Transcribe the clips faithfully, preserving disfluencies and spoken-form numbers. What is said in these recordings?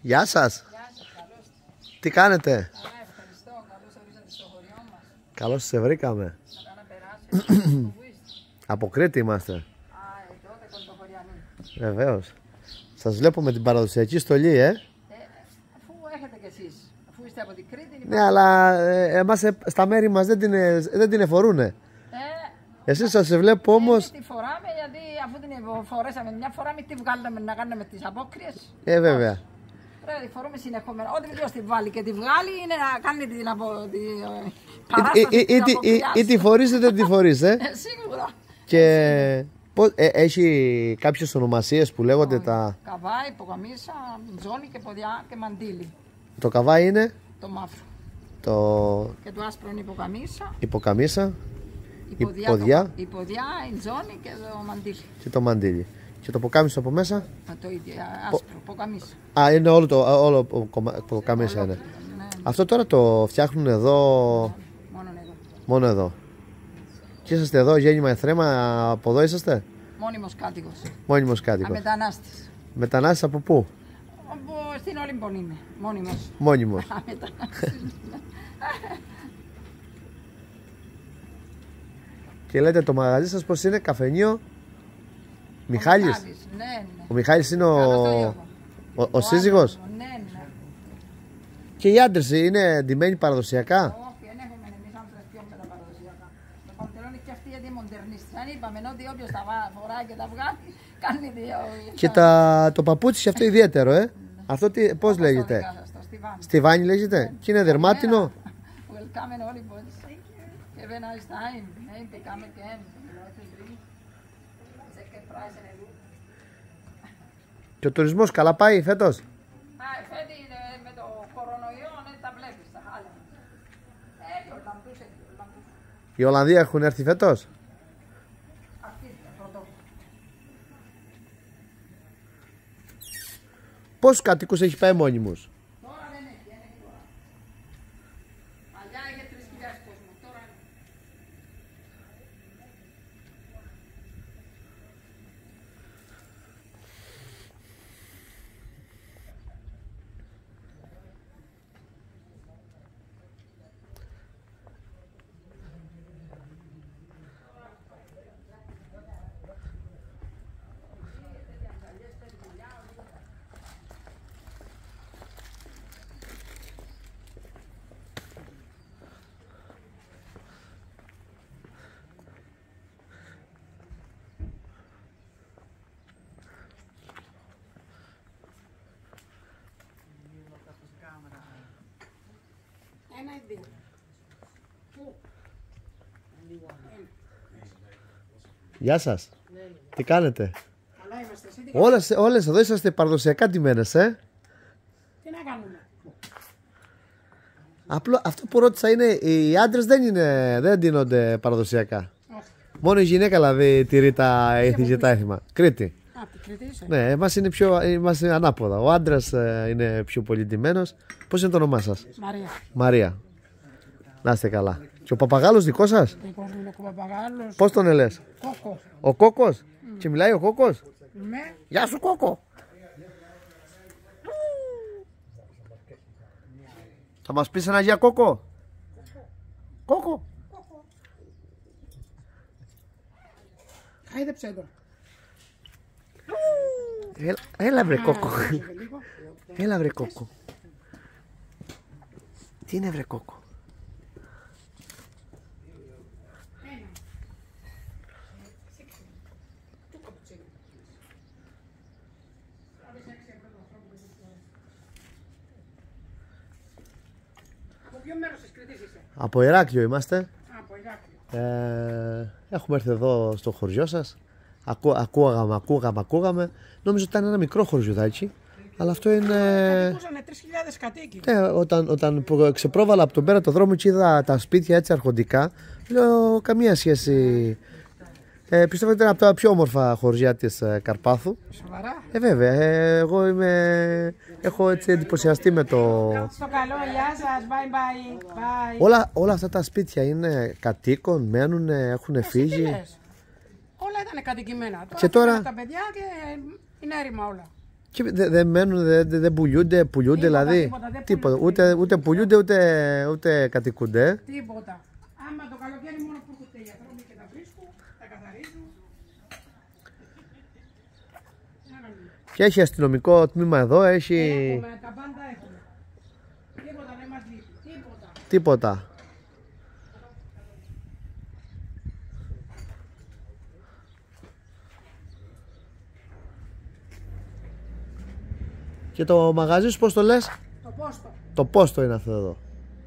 Γεια σας. Γεια σας, καλώς. Τι κάνετε? Καλά, ευχαριστώ. Καλώς ορίσατε στο χωριό μας. Καλώς σε βρήκαμε. Να περάσετε. Πού είστε? Από Κρήτη είμαστε. Α, εδώ δεν κοντοχωριανή. Βεβαίως. Σας βλέπω με την παραδοσιακή στολή, ε. Ε, αφού έχετε κι εσείς. Αφού είστε από την Κρήτη. Ναι, αλλά ε, εμάς ε, στα μέρη μας δεν την, ε, δεν την εφορούνε. Ε, Εσείς σας βλέπω όμως. τη φοράμε γιατί αφού την φορέσαμε μια φορά μην τη βγάλουμε να κάνουμε τις απόκριες. Ε, βέβαια. Πρέπει να τη φορούμε συνεχόμενα. Ό,τι ποιος τη βάλει και τη βγάλει είναι να κάνει την απο... τη, ε, Ή, παράσταση ή, ή, της ή, ή, ή τη φορείς ή δεν τη φορείς, ε. Ε, σίγουρα. Και πώς, ε, έχει κάποιες ονομασίες που λέγονται τα. Καβάη, ποκαμίσα, τζόνι και ποδιά και μαντίλι. Το καβάι είναι. Το μαύρο. Το Και το άσπρο είναι η ποκαμίσα. υποκαμίσα. Η ποδιά, ποδιά. Το, η ποδιά, η τζόνι και το μαντίλι. Και το μαντίλι. Και το ποκάμισο από μέσα. Α, το ίδιο, άσπρο, ποκαμίσα. Α, είναι όλο το όλο ποκαμίσα είναι. Ναι, ναι. Αυτό τώρα το φτιάχνουν εδώ. Μόνο εδώ. Μόνο εδώ. Και είσαστε εδώ γέννημα εθρέμα, από εδώ είσαστε. Μόνιμος κάτοικος. Μόνιμος κάτοικος. Αμετανάστης. Μετανάστης από πού? Από στην Όλυμπον είμαι. Μόνιμος. Μόνιμος. Αμετανάστης. Και λέτε το μαγαζί σας πώς είναι, καφενείο Μιχάλης. Ο Μιχάλης, ναι, ναι. Ο Μιχάλης είναι ο, Καλώς το λέω. ο, ο, Ο σύζυγος. άντρας μου, ναι, ναι. Και οι άντρες είναι ντυμένοι παραδοσιακά. Όχι, δεν έχουμε εμείς άντρες πιο με τα παραδοσιακά. Το παντελόνι και αυτή γιατί μοντερνιστή. Αν είπαμε ότι όποιος τα βά- φοράει και τα βγάλει, κάνει δύο. Και τα, το παπούτσι αυτό ιδιαίτερο, ε. Αυτό τι, πώς Όπως λέγεται? το δικά σας, το στιβάνι. Στιβάνι λέγεται. Και είναι δερμάτινο. Welcome in Hollywood. Have a nice time. Hey, become again. Second prize in a loop. Και ο τουρισμός καλά πάει φέτος? Α, φέτη με το κορονοϊό, ναι, τα βλέπεις τα χάλια. Έχει ο Λαμπούς, έχει ο Λαμπούς. Οι Ολλανδοί έχουν έρθει φέτος? Αρχίζεται, πρώτο. Πόσους κατοίκους έχει πάει μόνιμους? Τώρα δεν έχει, δεν έχει τώρα. Παλιά είχε τρεις χιλιάδες κόσμο, τώρα είναι. Ένα ή δύο. Γεια σας. Τι κάνετε? Καλά είμαστε, εσύ τι Όλες, όλες εδώ είσαστε παραδοσιακά ντυμένες, ε. Τι να κάνουμε. Απλό, αυτό που ρώτησα είναι οι άντρες δεν, είναι, δεν ντύνονται παραδοσιακά. Όχι. Μόνο η γυναίκα δηλαδή τηρεί τα έθι και τα έθιμα. Κρήτη. Α, την Κρήτη είσαι. Ναι, εμάς είναι, πιο, εμάς είναι ανάποδα. Ο άντρας ε, είναι πιο πολύ ντυμένος. Πώς είναι το όνομά σας? Μαρία. Μαρία. Να είστε καλά. Και ο παπαγάλος δικό σας? Δικός μου είναι ο Παπαγάλος. Πώς τον λες? Κόκο. Ο Κόκος? Και μιλάει ο Κόκος? Ναι. Γεια σου Κόκο. Θα μας πεις ένα για Κόκο? Κόκο. Χάιδεψε εδώ. Έλα, έλα βρε Κόκο. Έλα βρε Κόκο. Τι είναι βρε Κόκο? Από ποιο μέρος της Κρήτης είσαι? Από Ηράκλειο είμαστε. Από Ηράκλειο. Ε, έχουμε έρθει εδώ στο χωριό σας. Ακού, ακούγαμε, ακούγαμε, ακούγαμε. Νόμιζα ότι ήταν ένα μικρό χωριουδάκι. Αλλά αυτό είναι. Κατοικούσανε τρεις χιλιάδες κατοίκοι. Ναι, όταν, όταν προ- ξεπρόβαλα από τον πέρα το δρόμο και είδα τα σπίτια έτσι αρχοντικά, λέω καμία σχέση. Ε, πιστεύω ότι ήταν από τα πιο όμορφα χωριά της ε, Καρπάθου. Σοβαρά. Ε, βέβαια, ε, εγώ είμαι, έχω έτσι εντυπωσιαστεί με το. Στο καλό, γεια σας, bye bye. Bye. Όλα, όλα αυτά τα σπίτια είναι κατοίκων, μένουν, έχουν φύγει. Τι λες? Όλα ήταν κατοικημένα. Τώρα Και τώρα- φύγανε τα παιδιά και είναι έρημα όλα. Και δεν δε μένουν, δεν δε, δε πουλιούνται, πουλιούνται Τίποτα, δηλαδή. τίποτα, δεν Τίποτα. πουλιούνται. Ούτε, ούτε πουλιούνται ούτε, ούτε κατοικούνται. Τίποτα. Άμα το καλοκαίρι μόνο που έρχονται οι ανθρώποι και τα βρίσκουν, τα καθαρίζουν. Και έχει αστυνομικό τμήμα εδώ, έχει. Έχουμε, τα πάντα έχουμε. Τίποτα δεν μας λείπει. Τίποτα. Τίποτα. Και το μαγαζί σου πώς το λες? Το πόστο. Το πόστο είναι αυτό εδώ.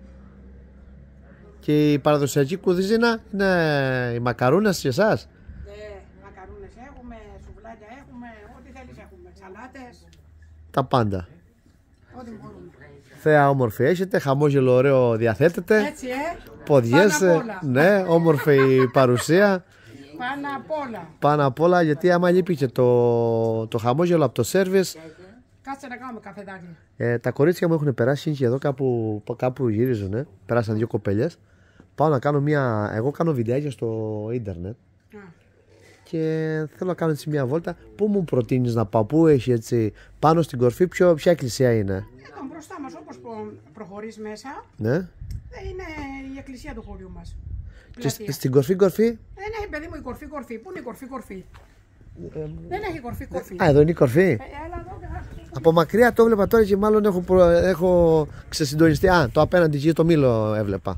Και η παραδοσιακή κουζίνα είναι οι μακαρούνες για εσάς? Ναι, μακαρούνες έχουμε, σουβλάκια έχουμε, ό,τι θέλεις έχουμε. Σαλάτες, Τα πάντα. ό,τι μπορούμε. Θέα όμορφη έχετε, χαμόγελο ωραίο διαθέτετε. Έτσι, ε. Ποδιές, Πάνω απ' όλα. ναι, όμορφη παρουσία. Πάνω απ' όλα. Πάνω απ' όλα, γιατί άμα λείπει και το, το χαμόγελο από το σέρβις, Κάτσε να κάνουμε καφεδάκι. ε, τα κορίτσια μου έχουν περάσει και εδώ κάπου, κάπου γυρίζουν. Ε. Πέρασαν δύο κοπέλες. Πάω να κάνω μια. Εγώ κάνω βιντεάκια στο ίντερνετ Α. και θέλω να κάνω έτσι μια βόλτα. Πού μου προτείνεις να πάω, πού έχει έτσι πάνω στην κορφή, ποιο, ποια εκκλησία είναι? Εδώ μπροστά μας, όπως προ- προχωρείς μέσα, Ναι. ε, είναι η εκκλησία του χωριού μας. Και Πλατεία. σ- στην κορφή, κορφή. Δεν έχει, παιδί μου, η κορφή κορφή. Πού είναι η κορφή κορφή? Δεν έχει κορφή κορφή. Α, εδώ είναι η κορφή. Ε, έλα εδώ και θα σου πω. Από μακριά το έβλεπα τώρα και μάλλον έχω, προ... έχω ξεσυντονιστεί. Α, το απέναντι εκεί το Μήλο έβλεπα.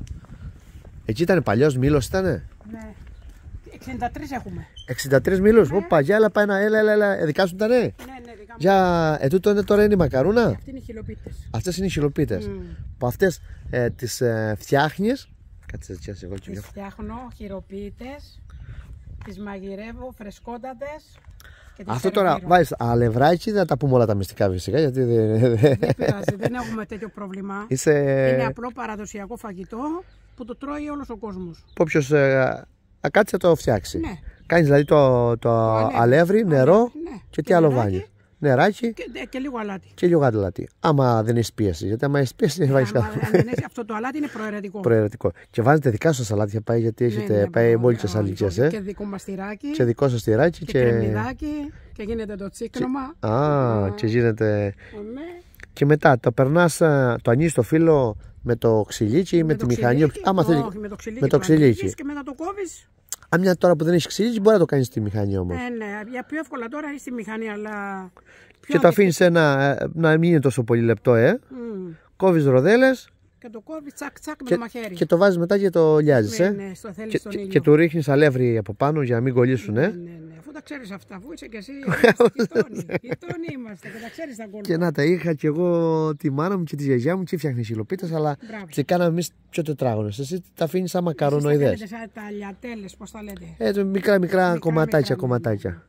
Εκεί ήταν παλιός Μήλος, ήτανε. Ναι. εξήντα τρεις έχουμε. εξήντα τρεις Μήλους. Οπα, για έλα, πάει ένα, έλα, έλα, έλα. Ε, δικά σου ήτανε. Ναι, ναι, δικά μου. Για, ε, τούτο είναι, τώρα είναι η μακαρούνα. Αυτή είναι οι χιλοπίτες. Αυτές είναι οι χιλοπίτες. Μμμ. Που αυτές ε, τις ε, φτιάχνεις. Κάτσε έτσι, ας εγώ και Τις μια φτιάχνω χειροποίητες, τις μαγειρεύω φρεσκότατες και τις Αυτό τώρα σερβίρω. βάζεις αλευράκι, δεν θα τα πούμε όλα τα μυστικά φυσικά. Γιατί δεν. Δεν πειράζει, δεν έχουμε τέτοιο πρόβλημα. Είσαι. Είναι απλό παραδοσιακό φαγητό που το τρώει όλος ο κόσμος. Όποιος ε, α, κάτσε να το φτιάξει. Ναι. Κάνεις δηλαδή το, το αλεύρι. αλεύρι, νερό Αλεύρι, ναι. και Και τι άλλο νεράκι. βάζεις? Νεράκι Και, και λίγο αλάτι. και λίγο αλάτι. Άμα δεν έχει πίεση. Γιατί άμα έχει πίεση δεν βάζεις Άμα- καθόλου. αν δεν έχει- αυτό το αλάτι είναι προαιρετικό. Προαιρετικό. Και βάζετε δικά σας σαλάτια πάει γιατί Ναι, έχετε ναι, πάει μπορώ, μόλις μπορώ, αλικές. Και Ε? δικό μας τυράκι Και δικό σας τυράκι και και. κρεμμυδάκι και γίνεται το τσίκνομα. Α, και γίνεται. Ναι. Και μετά το περνάς, α, το ανοίγεις το φύλλο με το ξυλίκι ή με, τη το μηχανή. ξυλίκι, Άμα θέλει. όχι, με το ξυλίκι. με το το ανοίγεις ξυλίκι. Και μετά το κόβεις. Αν μια τώρα που δεν έχει ξυλίκι μπορεί να το κάνεις στη μηχανή όμως. Ε, ναι, για πιο εύκολα τώρα είναι στη μηχανή, αλλά. Και το αφήνεις ένα, ε, να μην είναι τόσο πολύ λεπτό, ε. Μμ. Κόβεις ροδέλες Και το κόβεις τσακ τσακ με και, το μαχαίρι. και το βάζεις μετά και το λιάζεις, Ναι, ε. ναι, στο θέλεις Και, στον και, ήλιο. και του ρίχνεις αλεύρι από πάνω για να μην κολλήσουν, Ναι, ε. ναι, ναι. Αφού τα ξέρεις αυτά, αφού είσαι και εσύ. Γειτόνι. Γειτόνι είμαστε και τα ξέρεις τα κόλπα. Και να τα είχα και εγώ τη μάνα μου και τη γιαγιά μου και φτιάχνει χιλοπίτες, αλλά Μπράβο. τι κάναμε εμείς πιο τετράγωνες. Εσύ τα αφήνεις σαν Εσείς τα μακαρονοειδές. κάνετε σαν τα λιατέλες, πώς τα λέτε. Ε, το μικρά, μικρά κομματάκια, μικρά, κομματάκια.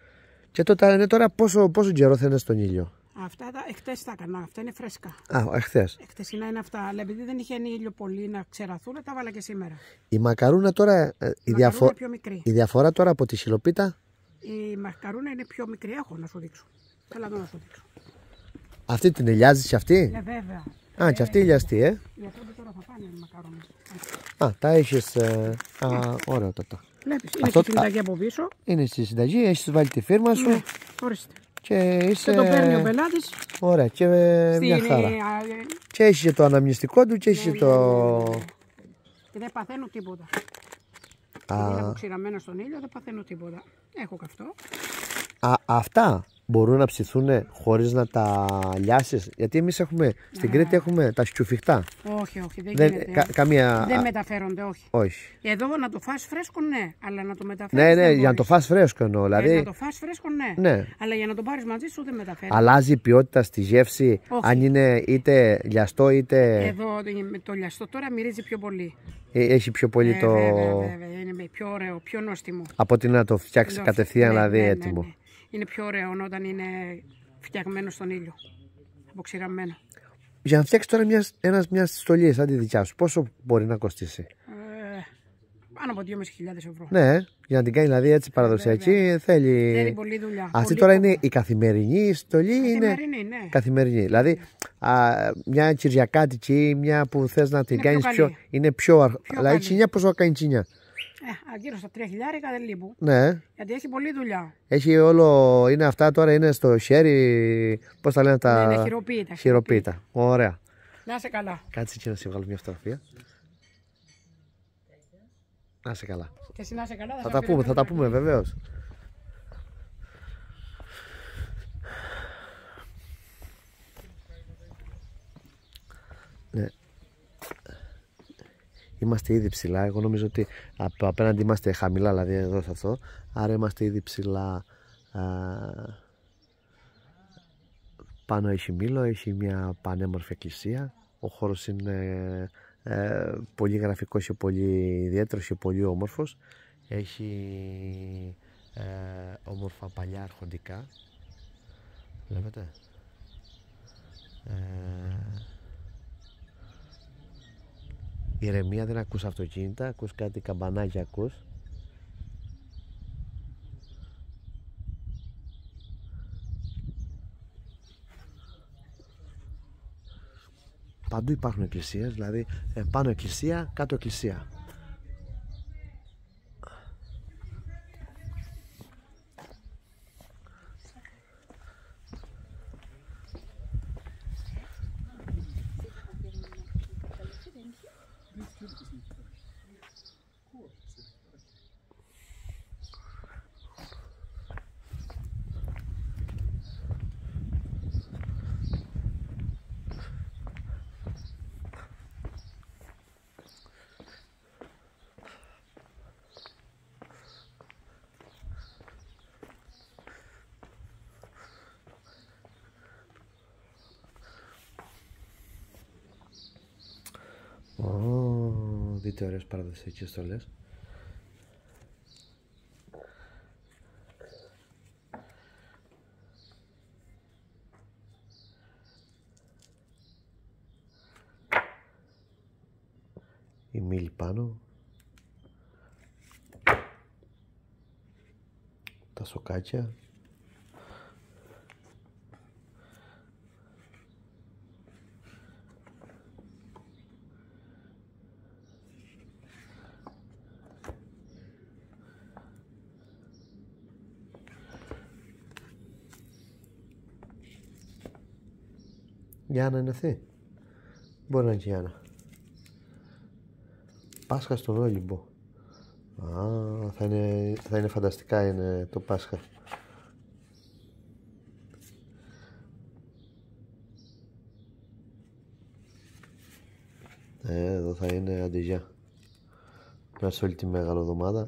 Και τότε είναι τώρα πόσο, πόσο καιρό θα είναι στον ήλιο? Αυτά τα εχθές τα έκανα, αυτά είναι φρέσκα. Α, εχθές. Εχθεσινά είναι αυτά, αλλά επειδή δεν είχε ήλιο πολύ να ξεραθούν, τα βάλα και σήμερα. Η μακαρούνα τώρα, ε, η, Η διαφο... μακαρούνα είναι πιο μικρή. η διαφορά τώρα από τη χιλοπίτα, Η μακαρούνα είναι πιο μικρή, έχω να σου δείξω. Θέλω εδώ να σου δείξω. αυτή την ελιάζεις και αυτή. Ναι, βέβαια. Α, και αυτή ηλιαστή, ε. Για τότε τώρα θα πάνε οι μακαρόνες. Α, τα έχεις. Ε... Α, ωραία τότε. Βλέπεις, είναι Αυτό- και συνταγή από πίσω. Είναι στη συνταγή, έχεις βάλει τη φίρμα σου Ναι, ορίστε. και είσαι. Και το παίρνει ο πελάτης. Ωραία, και ε, μια Στην, χαρά. ε, α, ε, Και έχει και το αναμνηστικό του και έχει ναι, και το. Και δεν παθαίνω τίποτα. Α. Γιατί είναι αποξηραμμένο στον ήλιο, δεν παθαίνω τίποτα. Έχω καυτό. Α, αυτά μπορούν να ψηθούν χωρίς να τα λιάσεις. Γιατί εμείς έχουμε, στην Κρήτη έχουμε τα σκιουφιχτά. Όχι, όχι, δεν, Δεν, γίνεται. κα- καμία. Δεν μεταφέρονται, όχι. Όχι. Εδώ να το φας φρέσκο, ναι. Αλλά να το μεταφέρεις. Ναι, ναι, δεν για να το μπορείς. φας φρέσκο εννοώ. Ε, Δηλαδή, να το φας φρέσκο, ναι. ναι. Αλλά για να το πάρεις μαζί σου δεν μεταφέρει. αλλάζει η ποιότητα στη γεύση, Όχι. αν είναι είτε λιαστό είτε Εδώ με το λιαστό τώρα μυρίζει πιο πολύ. ε, έχει πιο πολύ Ε, το. βέβαια, βέβαια. Είναι με πιο ωραίο, πιο νόστιμο. Από ότι να το φτιάξει Το- κατευθείαν, ναι, δηλαδή ναι, ναι, έτοιμο. ναι. Είναι πιο ωραίο όταν είναι φτιαγμένο στον ήλιο. Αποξηραμένο. Για να φτιάξει τώρα μια, ένας, μια στολή σαν τη δικιά σου, πόσο μπορεί να κοστίσει? Ε, πάνω από δυόμισι χιλιάδες ευρώ. Ναι, για να την κάνει δηλαδή έτσι παραδοσιακή θέλει. Θέλει πολλή δουλειά. Αυτή πολύ τώρα κόπο. είναι η καθημερινή στολή, είναι. Καθημερινή, ναι. Καθημερινή. Δηλαδή α, μια κυριακάτικη, μια που θες να την Είναι πιο κάνεις πιο. καλή. Είναι πιο. αρχ- Πιο Δηλαδή καλή. τσινιά, πόσο κάνει τσινιά? Ε, γύρω στα τρία χιλιάρικα δεν λείπουν. Ναι. Γιατί έχει πολλή δουλειά. Έχει όλο, είναι αυτά τώρα, είναι στο χέρι, πώς τα λένε τα... Ναι, είναι χειροποίητα. Χειροποίητα. Ωραία. Να είσαι καλά. Κάτσε εκεί να σε βγάλω μια φωτογραφία. Να είσαι καλά. Και εσύ να είσαι καλά. Θα τα πούμε, θα τα πούμε βεβαίως. Ναι. Είμαστε ήδη ψηλά. Εγώ νομίζω ότι απέναντι είμαστε χαμηλά, δηλαδή εδώ σε αυτό. Άρα είμαστε ήδη ψηλά. Α, πάνω έχει μήλο, έχει μια πανέμορφη εκκλησία. Ο χώρος είναι ε, πολύ γραφικός και πολύ ιδιαίτερος και πολύ όμορφος. Έχει ε, όμορφα παλιά αρχοντικά. Βλέπετε. Ε, ηρεμία, δεν ακούς αυτοκίνητα, ακούς κάτι καμπανάκια ακούς. Παντού υπάρχουν εκκλησίες, δηλαδή ε, πάνω εκκλησία, κάτω εκκλησία. Oh, δείτε ωραίες παραδοσιακές στολές. Η μήλη πάνω. Τα σοκάκια. Γιάννα είναι αυτή. Μπορεί να είναι και Γιάννα. Πάσχα στον Όλυμπο. Α, θα είναι, θα είναι φανταστικά είναι το Πάσχα. Ε, εδώ θα είναι αντιγιά. Μέσα σε όλη τη μεγάλη εβδομάδα.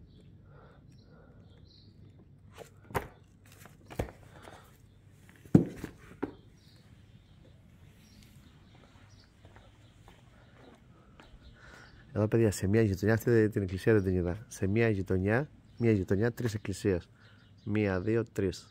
Εδώ παιδιά, σε μια γειτονιά, αυτή την εκκλησία δεν την είδα. Σε μια γειτονιά, μια γειτονιά, τρεις εκκλησίες. Μία, δύο, τρεις.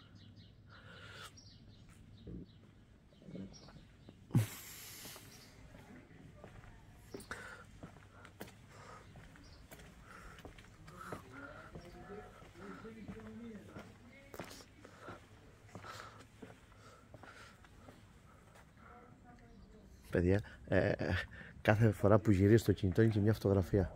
Παιδιά, ε, κάθε φορά που γυρίζει το κινητό είναι και μια φωτογραφία.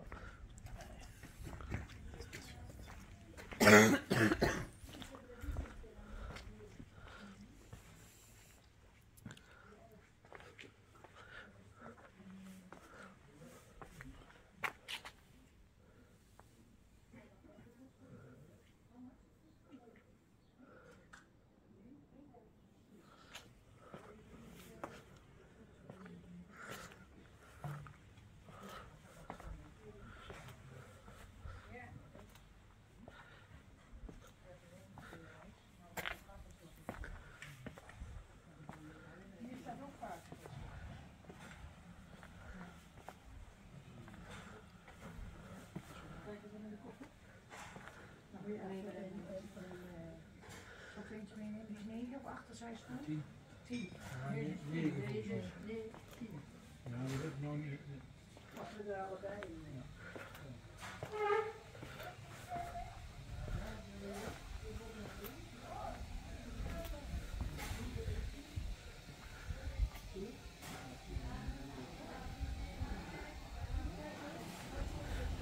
Tien. Tien. Nee, nee, nee, nee, tien. Ja, dat is nog niet. Als we er allebei in.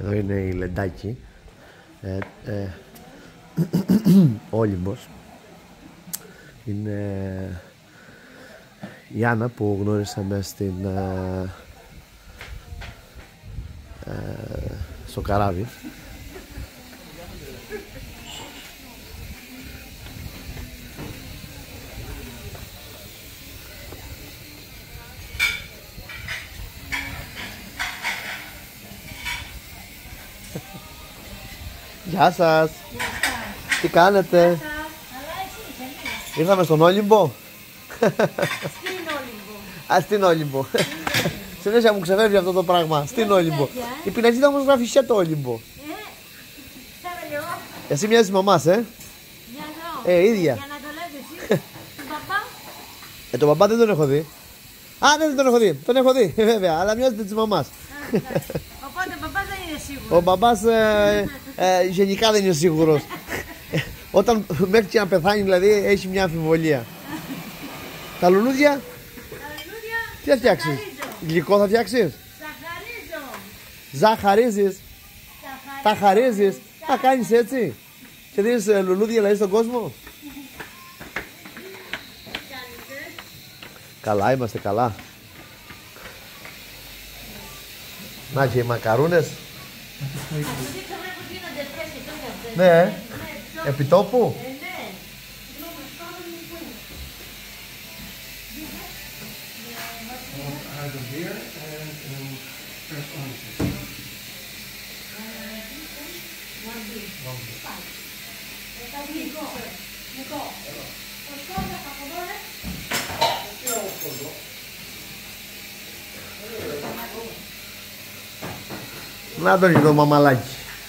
Εδώ είναι η Λεντάκη, ε, ε, Όλυμπος. Είναι η Άννα που γνώρισαμε στην, ε, ε, στο καράβι. Γεια σας! Τι κάνετε? Ήρθαμε στον Όλυμπο. Στην Όλυμπο. Α, στην Όλυμπο. Συνέχεια μου ξεφεύγει αυτό το πράγμα. Στην Όλυμπο. Η πινακίδα όμως γράφει σε το Όλυμπο. Εσύ μοιάζεις μαμάς, ε? Ε, ίδια. Για να το λέτε εσύ. Τον παπά. Ε, τον παπά δεν τον έχω δει. Α, ναι, δεν τον έχω δει. Τον έχω δει, βέβαια, αλλά μοιάζεται της μαμάς. Οπότε ο παπάς δεν είναι σίγουρος. Ο μπαμπάς ε, ε, γενικά δεν είναι σίγουρος. Όταν μέχρι και να πεθάνει δηλαδή έχει μια αμφιβολία. Τα λουλούδια, Τα λουλούδια. τι θα φτιάξεις? Γλυκό θα φτιάξεις? Ζαχαρίζω. Ζαχαρίζεις? Τα χαρίζεις? Θα κάνεις έτσι και δίνεις ε, λουλούδια δηλαδή στον κόσμο? Καλά είμαστε, καλά. Να και οι μακαρούνες. Ναι, επιτόπου. Να τον το μαμαλάκι.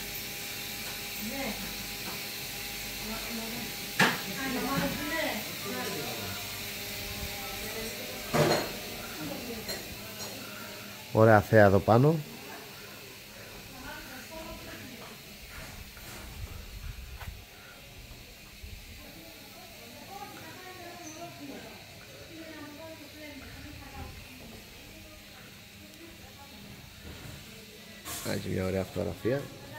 Ωραία θέα εδώ πάνω. Έχει μια ωραία φωτογραφία.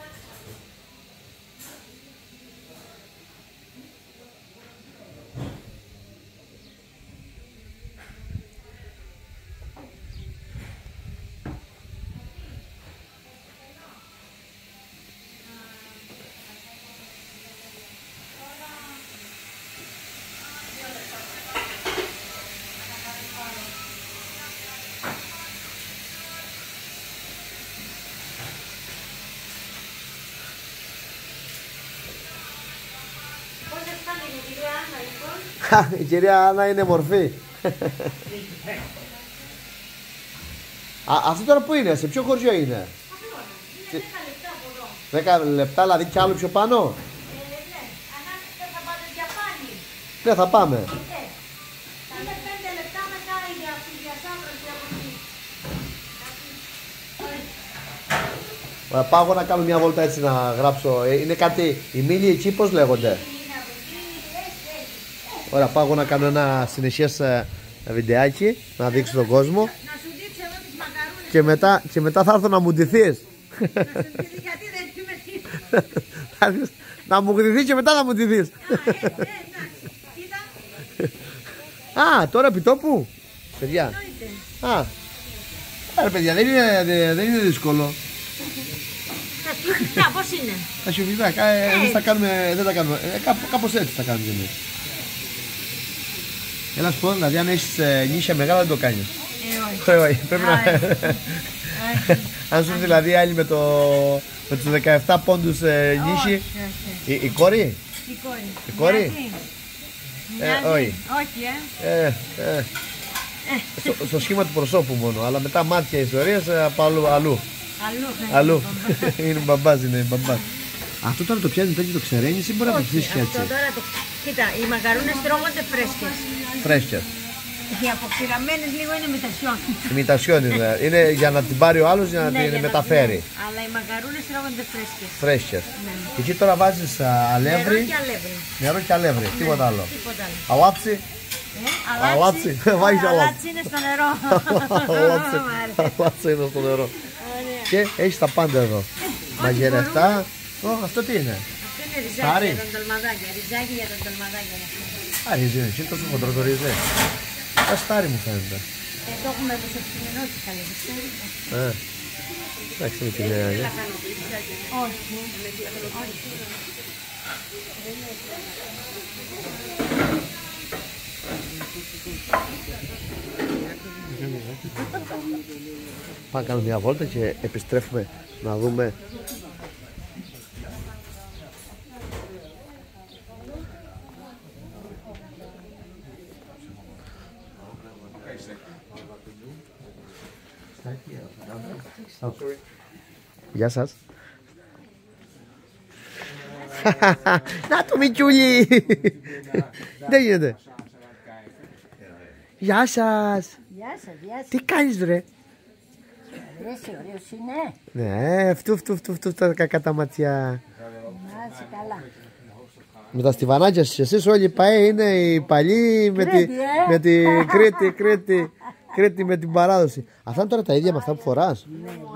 Η κυρία Άννα είναι μορφή. Α, αυτό τώρα που είναι, σε ποιο χωριό είναι? Είναι δέκα λεπτά από εδώ. Δέκα λεπτά, δηλαδή κι άλλο πιο πάνω. Ε, ναι, ανά δεν θα πάτε για πάλι. Ναι, θα πάμε. Ε, είναι πέντε λεπτά μετά για για Σάββατο από εκεί. Ωραία, πάω εγώ να κάνω μια βόλτα έτσι να γράψω. Ε, είναι κάτι, οι μήλοι εκεί πώς λέγονται? Ωραία, πάω εγώ να κάνω ένα συνεχές ε, βιντεάκι, να δείξω τον κόσμο. Να σου δείξω εδώ τις μακαρούνες. Και μετά, και μετά θα έρθω να μου ντυθείς. Να σου δείξω γιατί δεν είμαι τίποτα. Να μου γδυθεί και μετά να μου ντυθείς. Α, τώρα επιτόπου. Παιδιά. Α, άρα παιδιά, δεν είναι, δεν είναι δύσκολο. Τα σιωπητά πώς είναι? Τα σιωπητά, ε, εμείς τα κάνουμε, δεν τα κάνουμε. Ε, κάπως, κάπως έτσι τα κάνουμε εμείς. Έλα σου πω, δηλαδή αν έχεις ε, νύχια μεγάλα δεν το κάνεις. Ε, όχι. Όχι, πρέπει να... Αν σου δηλαδή άλλοι με, το, με τους δεκαεπτά πόντους ε, νύχι. Η, η κόρη. Η κόρη. Η κόρη. Ε, Ε, όχι. όχι, ε. Ε, ε. Στο, στο σχήμα του προσώπου μόνο, αλλά μετά μάτια ιστορίες ε, από αλλού. Αλλού. Αλλού. Είναι μπαμπάς, είναι μπαμπάς. Αυτό τώρα το πιάνει τέτοιο το ξεραίνεις ή μπορεί να το ψήσεις και έτσι? Αυτό τώρα το... Κοίτα, οι μακαρούνες τρώγονται φρέσκες. Φρέσκες. Οι αποξηραμένες λίγο είναι ημιτασιόν. Ημιτασιόν είναι. Είναι για να την πάρει ο άλλος για να Ναι, την για να μεταφέρει. την- Αλλά οι μακαρούνες τρώγονται φρέσκες. Φρέσκες. Ναι. Και εκεί τώρα βάζεις α, αλεύρι, Νερό και αλεύρι. νερό και αλεύρι. Τίποτα άλλο. Τίποτα άλλο. Αλάτσι. Ε, Αλάτσι. αλάτσι. Βάζεις Α, αλάτσι. αλάτσι είναι στο νερό. Αλάτσι. Μ' άρεσε. Αλάτσι είναι στο νερό. Ωραία. Και έχεις τα πάντα εδώ. Μαγειρευτά. Ω, αυτό τι είναι? Αυτό είναι ριζάκι Στάρι. για τα ντολμαδάκια. Ριζάκι για τα ντολμαδάκια. Α, ρύζι είναι, είναι τόσο χοντρό το ρύζι. Αστάρι μου φαίνεται. Ε, το έχουμε προσωπικινώσει καλή, ξέρεις. Ε, εντάξει με τη νέα. ε. Όχι. Πάμε να κάνουμε μια βόλτα και επιστρέφουμε να δούμε. Γεια σας. Να το Μιτσούλη. Δεν γίνεται. Γεια σας. Γεια σας, γεια σας. Τι κάνεις ρε? Αρέσει, ωραίος είναι. Ναι, φτου φτου φτου φτου τα κακά τα ματιά. Να είσαι καλά. Με τα στιβανάκια σας εσείς όλοι οι ΠΑΕ είναι οι παλιοί με τη, Κρήτη, ε. με τη Κρήτη, Κρήτη, Κρήτη με την παράδοση. Αυτά είναι τώρα τα ίδια με αυτά που φοράς.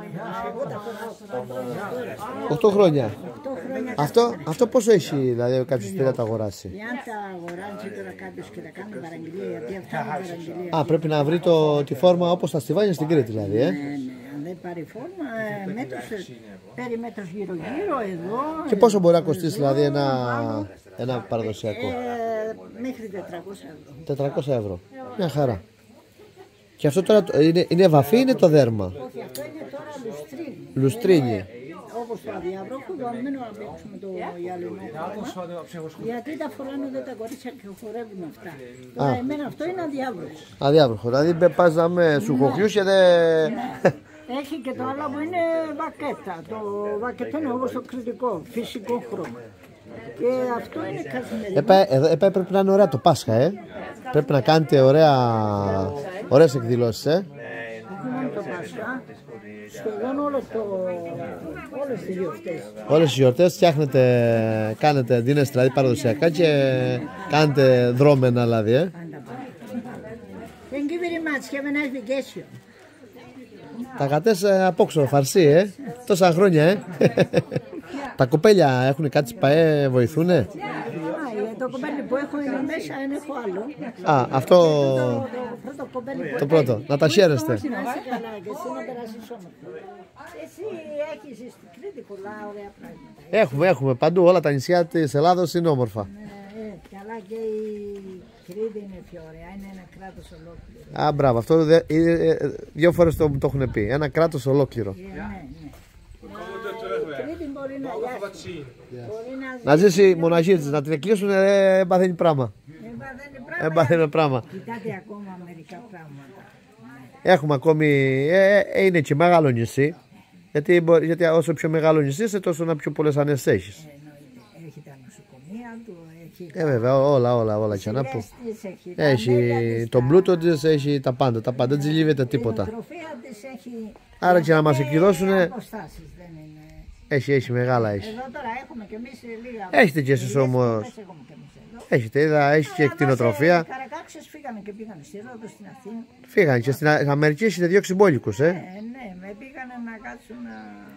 Οκτώ χρόνια. Αυτό, αυτό πόσο έχει δηλαδή κάποιος θέλει να το αγοράσει? Εάν τα αγοράζει τώρα κάποιος και τα κάνει παραγγελία, γιατί αυτά είναι παραγγελία. Α, πρέπει να βρει το, τη φόρμα όπως τα στιβάνια στην Κρήτη δηλαδή, ε. Ναι, ναι, αν δεν πάρει φόρμα, ε, μέτρος, πέρι μέτρος γύρω γύρω, εδώ. Και πόσο μπορεί να εδώ, κοστίσει δηλαδή ένα, πάνω. ένα παραδοσιακό? Ε, μέχρι τετρακόσια ευρώ. τετρακόσια ευρώ. Μια χαρά. Και αυτό τώρα το- είναι, είναι βαφή ή είναι το δέρμα? Όχι, αυτό είναι τώρα λουστρίνι. Λουστρίνι. Όπως το αδιάβροχο, δομμένο να παίξουμε το γυαλινό χρώμα. Γιατί τα φοράνε εδώ τα κορίτσια και χορεύουν αυτά. Τώρα εμένα αυτό είναι αδιάβροχο. Αδιάβροχο. Δηλαδή μπε- πας να με σου χοχιούς και δεν. Έχει και το άλλο που είναι βακέτα. Το βακέτα είναι όπως το κριτικό, φυσικό χρώμα. Και αυτό είναι καθημερινό. Επέ, εδώ, επέ, πρέπει να είναι ωραία το Πάσχα, ε. Πρέπει να κάνετε ωραία, ωραίες εκδηλώσεις, ε. Όχι μόνο το Πάσχα, σχεδόν όλο το, όλες τις γιορτές. Όλες τις γιορτές φτιάχνετε, κάνετε, δίνεστε δηλαδή παραδοσιακά και κάνετε δρόμενα δηλαδή, ε. Thank you very much. Have a nice vacation. Τα κατές ε, απόξω, φαρσί, ε. Τόσα χρόνια, ε. Τα κοπέλια έχουν κάτι σπαέ, βοηθούνε? Α, ε, το κομπέλι που έχω είναι μέσα, δεν έχω άλλο. Α, αυτό Το πρώτο κομπέλι που το πρώτο. Να τα χαίρεστε. να είσαι καλά και εσύ να περάσεις όμορφα. Εσύ έχεις στην Κρήτη πολλά ωραία πράγματα. Έχουμε, έχουμε παντού. Όλα τα νησιά της Ελλάδος είναι όμορφα. Ε, ε, καλά και η Κρήτη είναι πιο ωραία, είναι ένα κράτος ολόκληρο. Α, μπράβο. Αυτό δε, ε, ε, δύο φορές το, το έχουν πει. Ένα κράτος ολόκληρο. Ε, ναι, ναι. Η Κρήτη μπορεί να γιάσει. Μπορεί να Να ζήσει μοναχή της, να την εκκλείσουν, ε, ε, παθαίνει πράγμα. Δεν παθαίνει Ε, πράγματα. παθαίνει πράγμα. Κοιτάτε ακόμα μερικά πράγματα. Έχουμε ακόμη, ε, ε, είναι και μεγάλο νησί. Γιατί, μπορεί- γιατί όσο πιο μεγάλο νησί είσαι, τόσο να πιο πολλές ανές έχεις. Εννοείται. Έχει τα νοσοκομεία του, έχει Ε, βέβαια, όλα, όλα, όλα. Και να πω. τις της, έχει τα μέλια Έχει της, τον τα- πλούτο της, έχει τα πάντα. Τα πάντα, δεν τζιλίβεται τίποτα. Η τροφία της έχει. Άρα και να μας και εκδηλώσουνε- αποστάσεις, δεν είναι. Έχει, έχει, μεγάλα έχει. Εδώ τώρα έχουμε κι εμείς λίγα. Έχετε κι εσείς λίγες όμως. εκπομπές έχουμε κι εμείς εδώ. Έχετε, είδα, έχει και Αλλά κτηνοτροφία. μας, ε, Οι Καρακάξες φύγανε και πήγανε στη Ρόδο στην Αθήνα. Φύγανε και στην Α- Αμερική έχετε διώξει μπόλικους, ε. Ε, ναι, με πήγανε να κάτσουν να.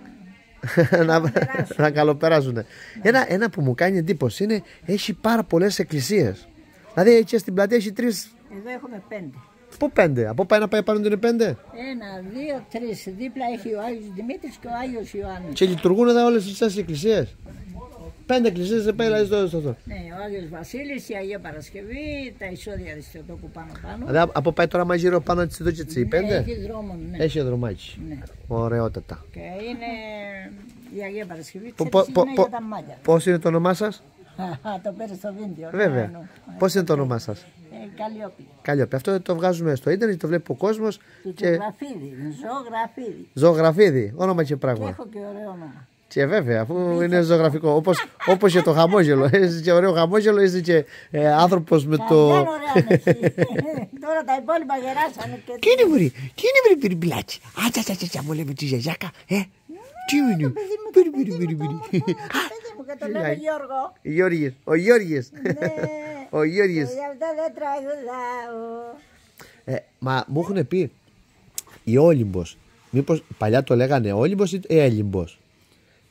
να, να καλοπεράσουν. Ένα, ένα που μου κάνει εντύπωση είναι έχει πάρα πολλές εκκλησίες. Δηλαδή και στην πλατεία έχει τρεις. Εδώ έχουμε πέντε. Από πέντε. Από ένα πάει πάνω είναι πέντε. Ένα, δύο, τρεις. Δίπλα έχει ο Άγιος Δημήτρης και ο Άγιος Ιωάννης. Και λειτουργούν εδώ όλες τις εκκλησίες. Πέντε εκκλησίες δεν πάει δηλαδή στο στο- στο. Ναι, ο Άγιος Βασίλης, η Αγία Παρασκευή, τα εισόδια Αριστοτόπου πάνω πάνω. Δηλαδή από πάει τώρα μαζίρο πάνω της εδώ και τις πέντε. Έχει δρόμο, ναι. Έχει δρομάκι. ναι. Ωραιότατα. Και είναι η Αγία Παρασκευή, Πο- ξέρεις, πο- είναι πο- για τα μάτια. Πώς είναι το όνομά σας? Α, το πήρε στο βίντεο. Βέβαια. ναι, ναι. Πώς είναι το όνομά σας? Ε, Καλλιόπη. Καλλιόπη. Αυτό το βγάζουμε στο ίντερνετ, το βλέπει ο κόσμος. Του Και... Γραφίδη, ζωγραφίδη. Ζωγραφίδη, όνομα και Και πράγμα. έχω και ωραίο όνομα. Και βέβαια, αφού είναι ζωγραφικό. Όπως, όπως και το χαμόγελο. Είσαι και ωραίο χαμόγελο, είσαι και ε, άνθρωπος με Το... το. Δεν ωραία είναι εσύ. Τώρα τα υπόλοιπα γεράσανε και... Τι είναι βρει, τι είναι βρει πυριμπλάτσι. Άτσα, τσα, τσα, τσα, μου λέμε τη γιαγιάκα. Ε, τι είναι. Το παιδί μου, το Πυρι, παιδί πυρι, μου, πυρι, το πυρι. όμορφο, το παιδί μου και το λέμε Φιλάει. Γιώργο. Γιώργης, ο Γιώργης. Ναι. Ο Γιώργης. Γι' αυτό δεν τραγουδάω. Ε, μα μου έχουν πει η Όλυμπος. Μήπως παλιά το λέγανε Όλυμπος ή Έλυμπος.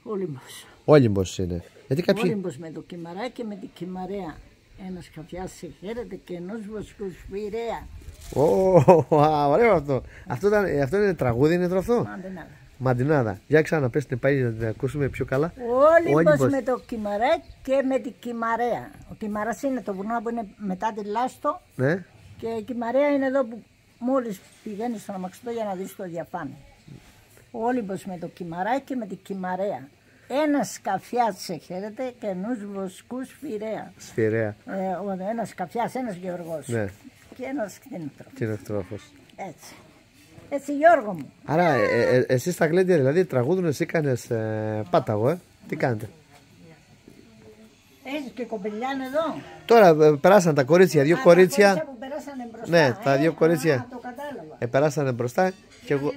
Όλυμπος. Όλυμπος είναι. Γιατί κάποιοι... Όλυμπος με το Κιμαρά και με την Κιμαρέα. Ένας καφιάς σε χαίρεται και ενός βοσκούς Πειραιά. Ω, ωραίο αυτό. Αυτό, ήταν, αυτό είναι τραγούδι, είναι αυτό. Μαντινάδα. Μαντινάδα. Για ξαναπες την πάλι να την ακούσουμε πιο καλά. Όλυμπος με το Κιμαρά και με την Κιμαρέα. Ο Κιμαράς είναι το βουνό που είναι μετά τη Λάστο. Ναι. Και η Κιμαρέα είναι εδώ που μόλις πηγαίνεις στον αμαξιτό για να δεις το διαφάνει. Ο Όλυμπος με το Κιμαρά και με την Κιμαρέα. Ένας καφιάς σε χαίρεται και ενός βοσκούς Πειραιά. Σφυρέα. Ε, ένας καφιάς, ένας Γεωργός. Ναι. Και ένας κτηνοτρόφος. Κτηνοτρόφος. Έτσι. Έτσι Γιώργο μου. Άρα ε, ε, εσείς στα γλέντια δηλαδή τραγούδουν, εσύ κάνεις ε, πάταγο, ε. Τι κάνετε? Έχεις και κοπελιάν εδώ. Τώρα ε, περάσαν τα κορίτσια, δύο Α, κορίτσια. Τα κορίτσια που περάσανε μπροστά. Ναι, τα ε. δύο κορίτσια. Α, το κατάλαβα. Ε, περάσανε μπροστά και εγώ...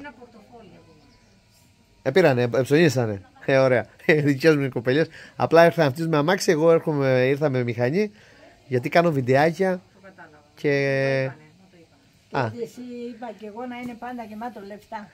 Ε, πήρανε, ε, ψωνίσανε. Ε, ωραία. Δικές μου οι κοπελιές. Απλά ήρθαν αυτές με αμάξι, εγώ έρχομαι, ήρθα με μηχανή, γιατί κάνω βιντεάκια και... Α. Και εσύ είπα και εγώ να είναι πάντα γεμάτο λεφτά.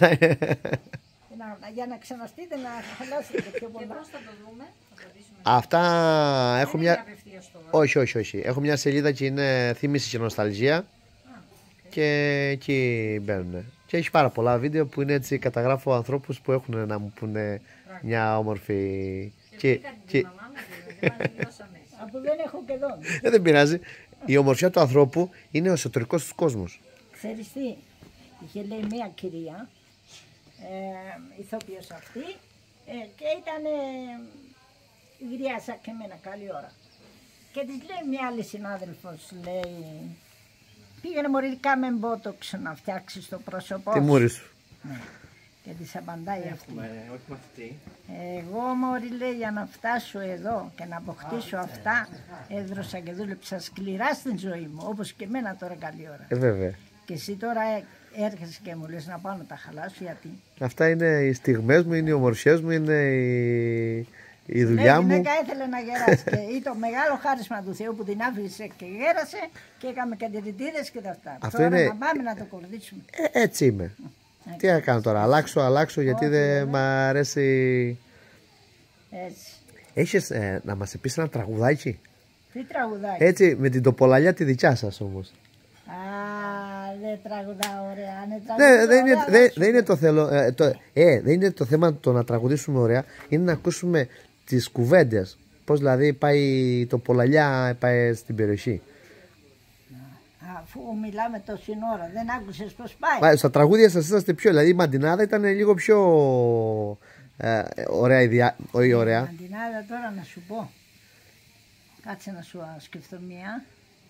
να, για να ξαναστείτε να χαλάσετε πιο πολλά. Και πώς θα το δούμε, θα το δείσουμε. Αυτά έχω μια... Όχι, όχι, όχι. Έχω μια σελίδα και είναι θύμηση και νοσταλγία. Και εκεί μπαίνουν. Και έχει πάρα πολλά βίντεο που είναι έτσι, καταγράφω ανθρώπους που έχουν να μου πούνε μια όμορφη... Και, και... Αφού δεν έχω και εδώ. Ε, δεν πειράζει. Η ομορφιά του ανθρώπου είναι ο εσωτερικός του κόσμος. Ξέρεις τι, είχε λέει μια κυρία, ε, ηθοποιός αυτή, ε, και ήταν ε, γυριάσα και εμένα καλή ώρα. Και της λέει μια άλλη συνάδελφος, λέει, πήγαινε μωρή κάμε μπότοξ να φτιάξεις το πρόσωπό σου. Τι μούρη σου. Ναι. Και της απαντάει αυτή. Όχι μαθητή. Εγώ μωρή λέει για να φτάσω εδώ και να αποκτήσω αυτά έδρωσα και δούλεψα σκληρά στην ζωή μου, όπως και εμένα τώρα καλή ώρα. Ε, βέβαια. Και εσύ τώρα έρχεσαι και μου λες να πάω να τα χαλάσω, γιατί? Αυτά είναι οι στιγμές μου, είναι οι ομορφιές μου, είναι η, η δουλειά ναι, μου. Η γυναίκα ήθελε να γεράσει και ή το μεγάλο χάρισμα του Θεού που την άφησε και γέρασε και έκαμε καντιριτίδες και τα αυτά. Αυτό τώρα είναι... να πάμε να το κορδίσουμε. Ε, έτσι είμαι. Έτσι. Τι να κάνω τώρα, αλλάξω, αλλάξω γιατί Όχι, δεν ναι. μ' αρέσει. Έτσι. Έχεις ε, να μας πεις ένα τραγουδάκι? Τι τραγουδάκι? Έτσι, με την τοπολαλιά τη δικιά σας όμως. Α, δεν τραγουδά ωραία. Ναι, δεν είναι, δεν, δεν είναι το θέλω. Ε, το, ε, δεν είναι το θέμα το να τραγουδήσουμε ωραία. Είναι να ακούσουμε τις κουβέντες. Πώς δηλαδή πάει η τοπολαλιά πάει στην περιοχή. Αφού μιλάμε τόση ώρα, δεν άκουσες πως πάει? Μα, στα τραγούδια σας είσαστε πιο, δηλαδή η Μαντινάδα ήταν λίγο πιο ε, ωραία, ιδιά, όχι ωραία. Η Μαντινάδα τώρα να σου πω. Κάτσε να σου σκεφτώ μία.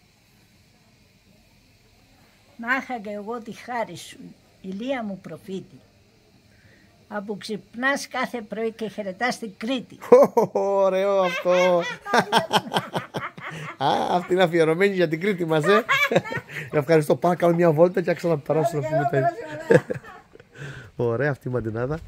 Να είχα και εγώ τη χάρη σου, ηλία μου προφήτη. Από ξυπνάς κάθε πρωί και χαιρετάς την Κρήτη. Ωραίο αυτό. Α, αυτή είναι αφιερωμένη για την Κρήτη μας, ε. Ευχαριστώ, πάω να κάνω μια βόλτα και άξα να περάσω να πούμε τα. Ωραία αυτή η Μαντινάδα.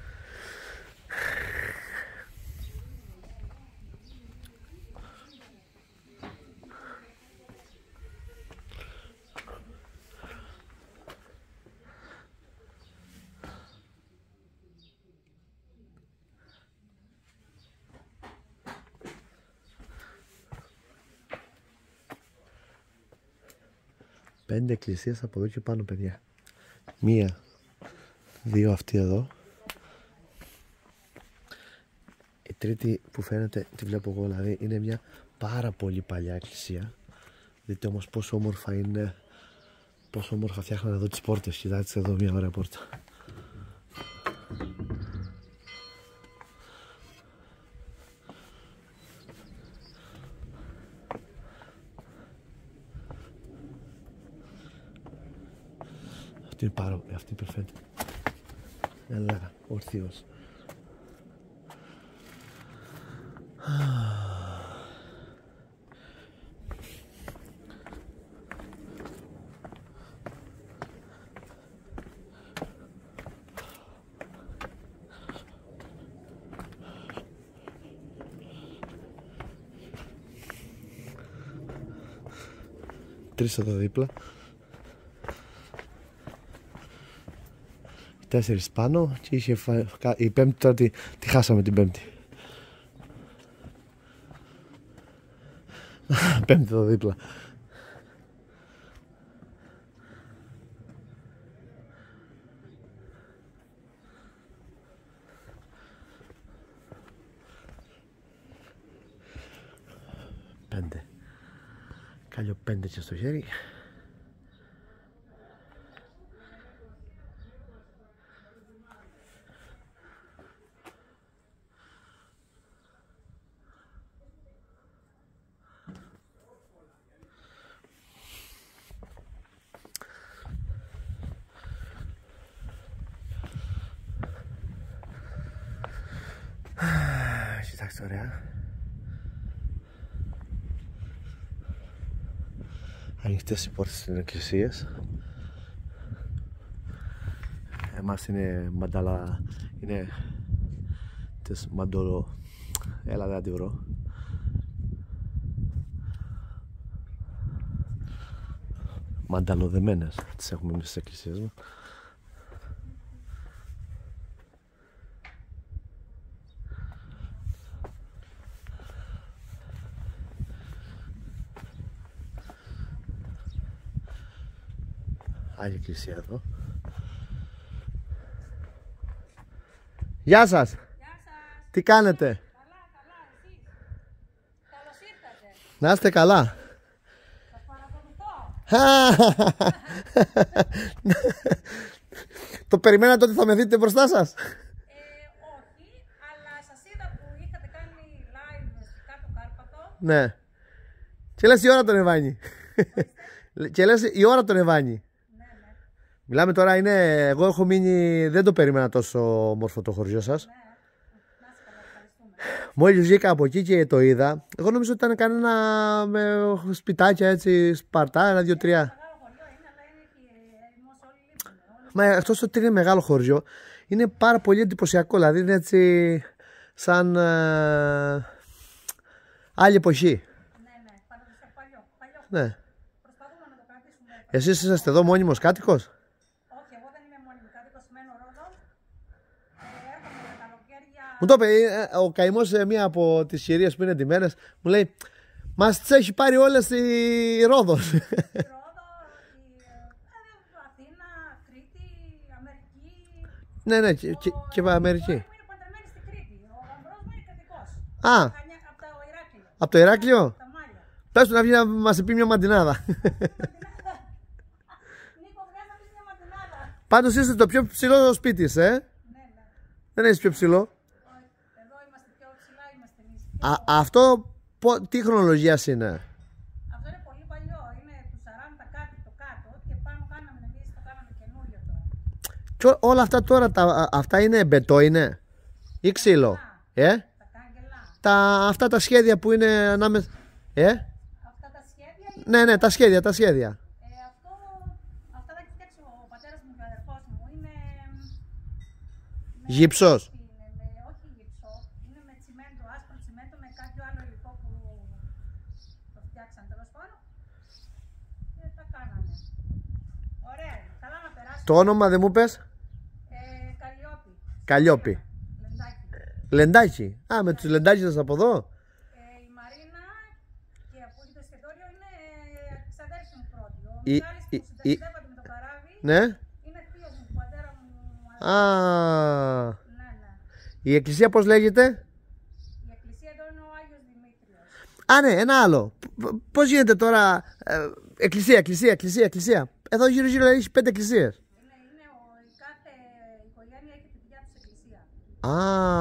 Πέντε εκκλησίες από εδώ και πάνω, παιδιά. Μία, δύο αυτή εδώ. Η τρίτη που φαίνεται, τη βλέπω εγώ δηλαδή, είναι μια πάρα πολύ παλιά εκκλησία. Δείτε όμως πόσο όμορφα είναι, πόσο όμορφα φτιάχνανε εδώ τις πόρτες. Κοιτάξτε εδώ μια ωραία πόρτα. Αυτή είναι πάρα, αυτή υπερφαίνεται. Έλα, ορθίος. Τρεις εδώ δίπλα. τέσσερις πάνω και είχε φα... η πέμπτη τώρα τη, τη χάσαμε την πέμπτη. Πέμπτη εδώ δίπλα. Πέντε. Κάλιο πέντε και στο χέρι. Κοιτάξτε, ωραία. Ανοιχτές οι πόρτες στην εκκλησία. Εμάς είναι μανταλά, είναι της μαντολο, έλα δεν τη βρω. Μανταλοδεμένες τις έχουμε εμείς στις εκκλησίες μας. Άλλη εκκλησία εδώ. Γεια σας! Γεια σας! Τι κάνετε? Καλά, καλά, εσείς. Καλώς ήρθατε. Να είστε καλά. Σας παρακολουθώ. Το περιμένατε ότι θα με δείτε μπροστά σας? Ε, όχι, αλλά σας είδα που είχατε κάνει live στην Κάτω Κάρπατο. Ναι. Και λες η ώρα τον Ευάνι. Και λες η ώρα τον Ευάνι. Μιλάμε τώρα, είναι, εγώ έχω μείνει, δεν το περίμενα τόσο όμορφο το χωριό σας. Ναι, να σε καλά, ευχαριστούμε. Μόλις βγήκα από εκεί και το είδα, εγώ νομίζω ότι ήταν κανένα με σπιτάκια έτσι, σπαρτά, ένα, δύο, τρία. Μεγάλο χωριό είναι, αλλά είναι και εμείς όλοι λείπουμε. Μα εκτός ότι είναι μεγάλο χωριό, είναι πάρα πολύ εντυπωσιακό, δηλαδή είναι έτσι σαν ε, άλλη εποχή. Ναι, ναι, παραδοσιακό παλιό, παλιό. Ναι. Προσπαθούμε να το κρατήσουμε. Εσείς είσαστε εδώ μόνιμος κάτοικος? Όχι, εγώ δεν είμαι μόνιμη κάτοικος, μένω Ρόδο. Ε, έρχομαι τα καλοκαίρια. Μου το είπε ε, ο καημός σε μία από τις κυρίες που είναι ντυμένες, μου λέει μας τις έχει πάρει όλες η Ρόδος. Ρόδο, η, ε, Αθήνα, Κρήτη, Αμερική. Ναι, ναι, και, και, και Αμερική. Η κόρη μου είναι παντρεμένη στην Κρήτη. Ο γαμπρός μου είναι κρατικός. Α, Από το Ηράκλειο, από το Ηράκλειο. τα Μάλια. Πες του να βγει να μας πει μια μαντινάδα. Νίκο, βγάζει να πεις μια μαντινάδα. Πάντως είστε το πιο ψηλό σπίτι, ε. Ναι, ναι. Δεν είσαι πιο ψηλό. Όχι, εδώ είμαστε πιο ψηλά, είμαστε εμείς. Α, αυτό πο- τι χρονολογίας είναι? Αυτό είναι πολύ παλιό, είναι του σαράντα κάτι το κάτω και πάνω κάναμε εμείς, το κάναμε καινούριο τώρα. Και ό- όλα αυτά τώρα, τα, α- αυτά είναι μπετό είναι ή ξύλο? Ε? Τα κάγκελα, Τα, αυτά τα σχέδια που είναι ανάμεσα. Ε? αυτά τα σχέδια είναι, Ναι, ναι, τα σχέδια, τα σχέδια. ε, αυτό, αυτά τα έχει φτιάξει ο πατέρας μου και ο αδερφός μου, είναι... με- Γύψος. Είναι με, όχι γύψο, είναι με τσιμέντο, άσπρο τσιμέντο με κάποιο άλλο υλικό που το φτιάξαν τέλος πάντων και τα κάναμε. Ωραία, είναι. Καλά να περάσουμε. Το όνομα δεν μου πες? Ε, Καλλιόπη. Καλλιόπη. Λεντάκι. Λεντάκι. Α, με τους λεντάκιδες από εδώ. Ε, η Μαρίνα και από το εστιατόριο είναι ε, ξαδέρφη μου πρώτη. Ο Η- Μιχάλης η- που η- συνταξιδεύεται με το καράβι Ναι. είναι θείος μου, του πατέρα μου. Α, Ναι, ναι. η εκκλησία πώς λέγεται? Η εκκλησία εδώ είναι ο Άγιος Δημήτριος. Α, ναι, ένα άλλο. Π- Πώς γίνεται τώρα ε, εκκλησία, εκκλησία, εκκλησία, εκκλησία. Εδώ γύρω γύρω έχει πέντε εκκλησίες. Είναι, είναι ο, η κάθε οικογένεια έχει τη δικιά της εκκλησία. Α,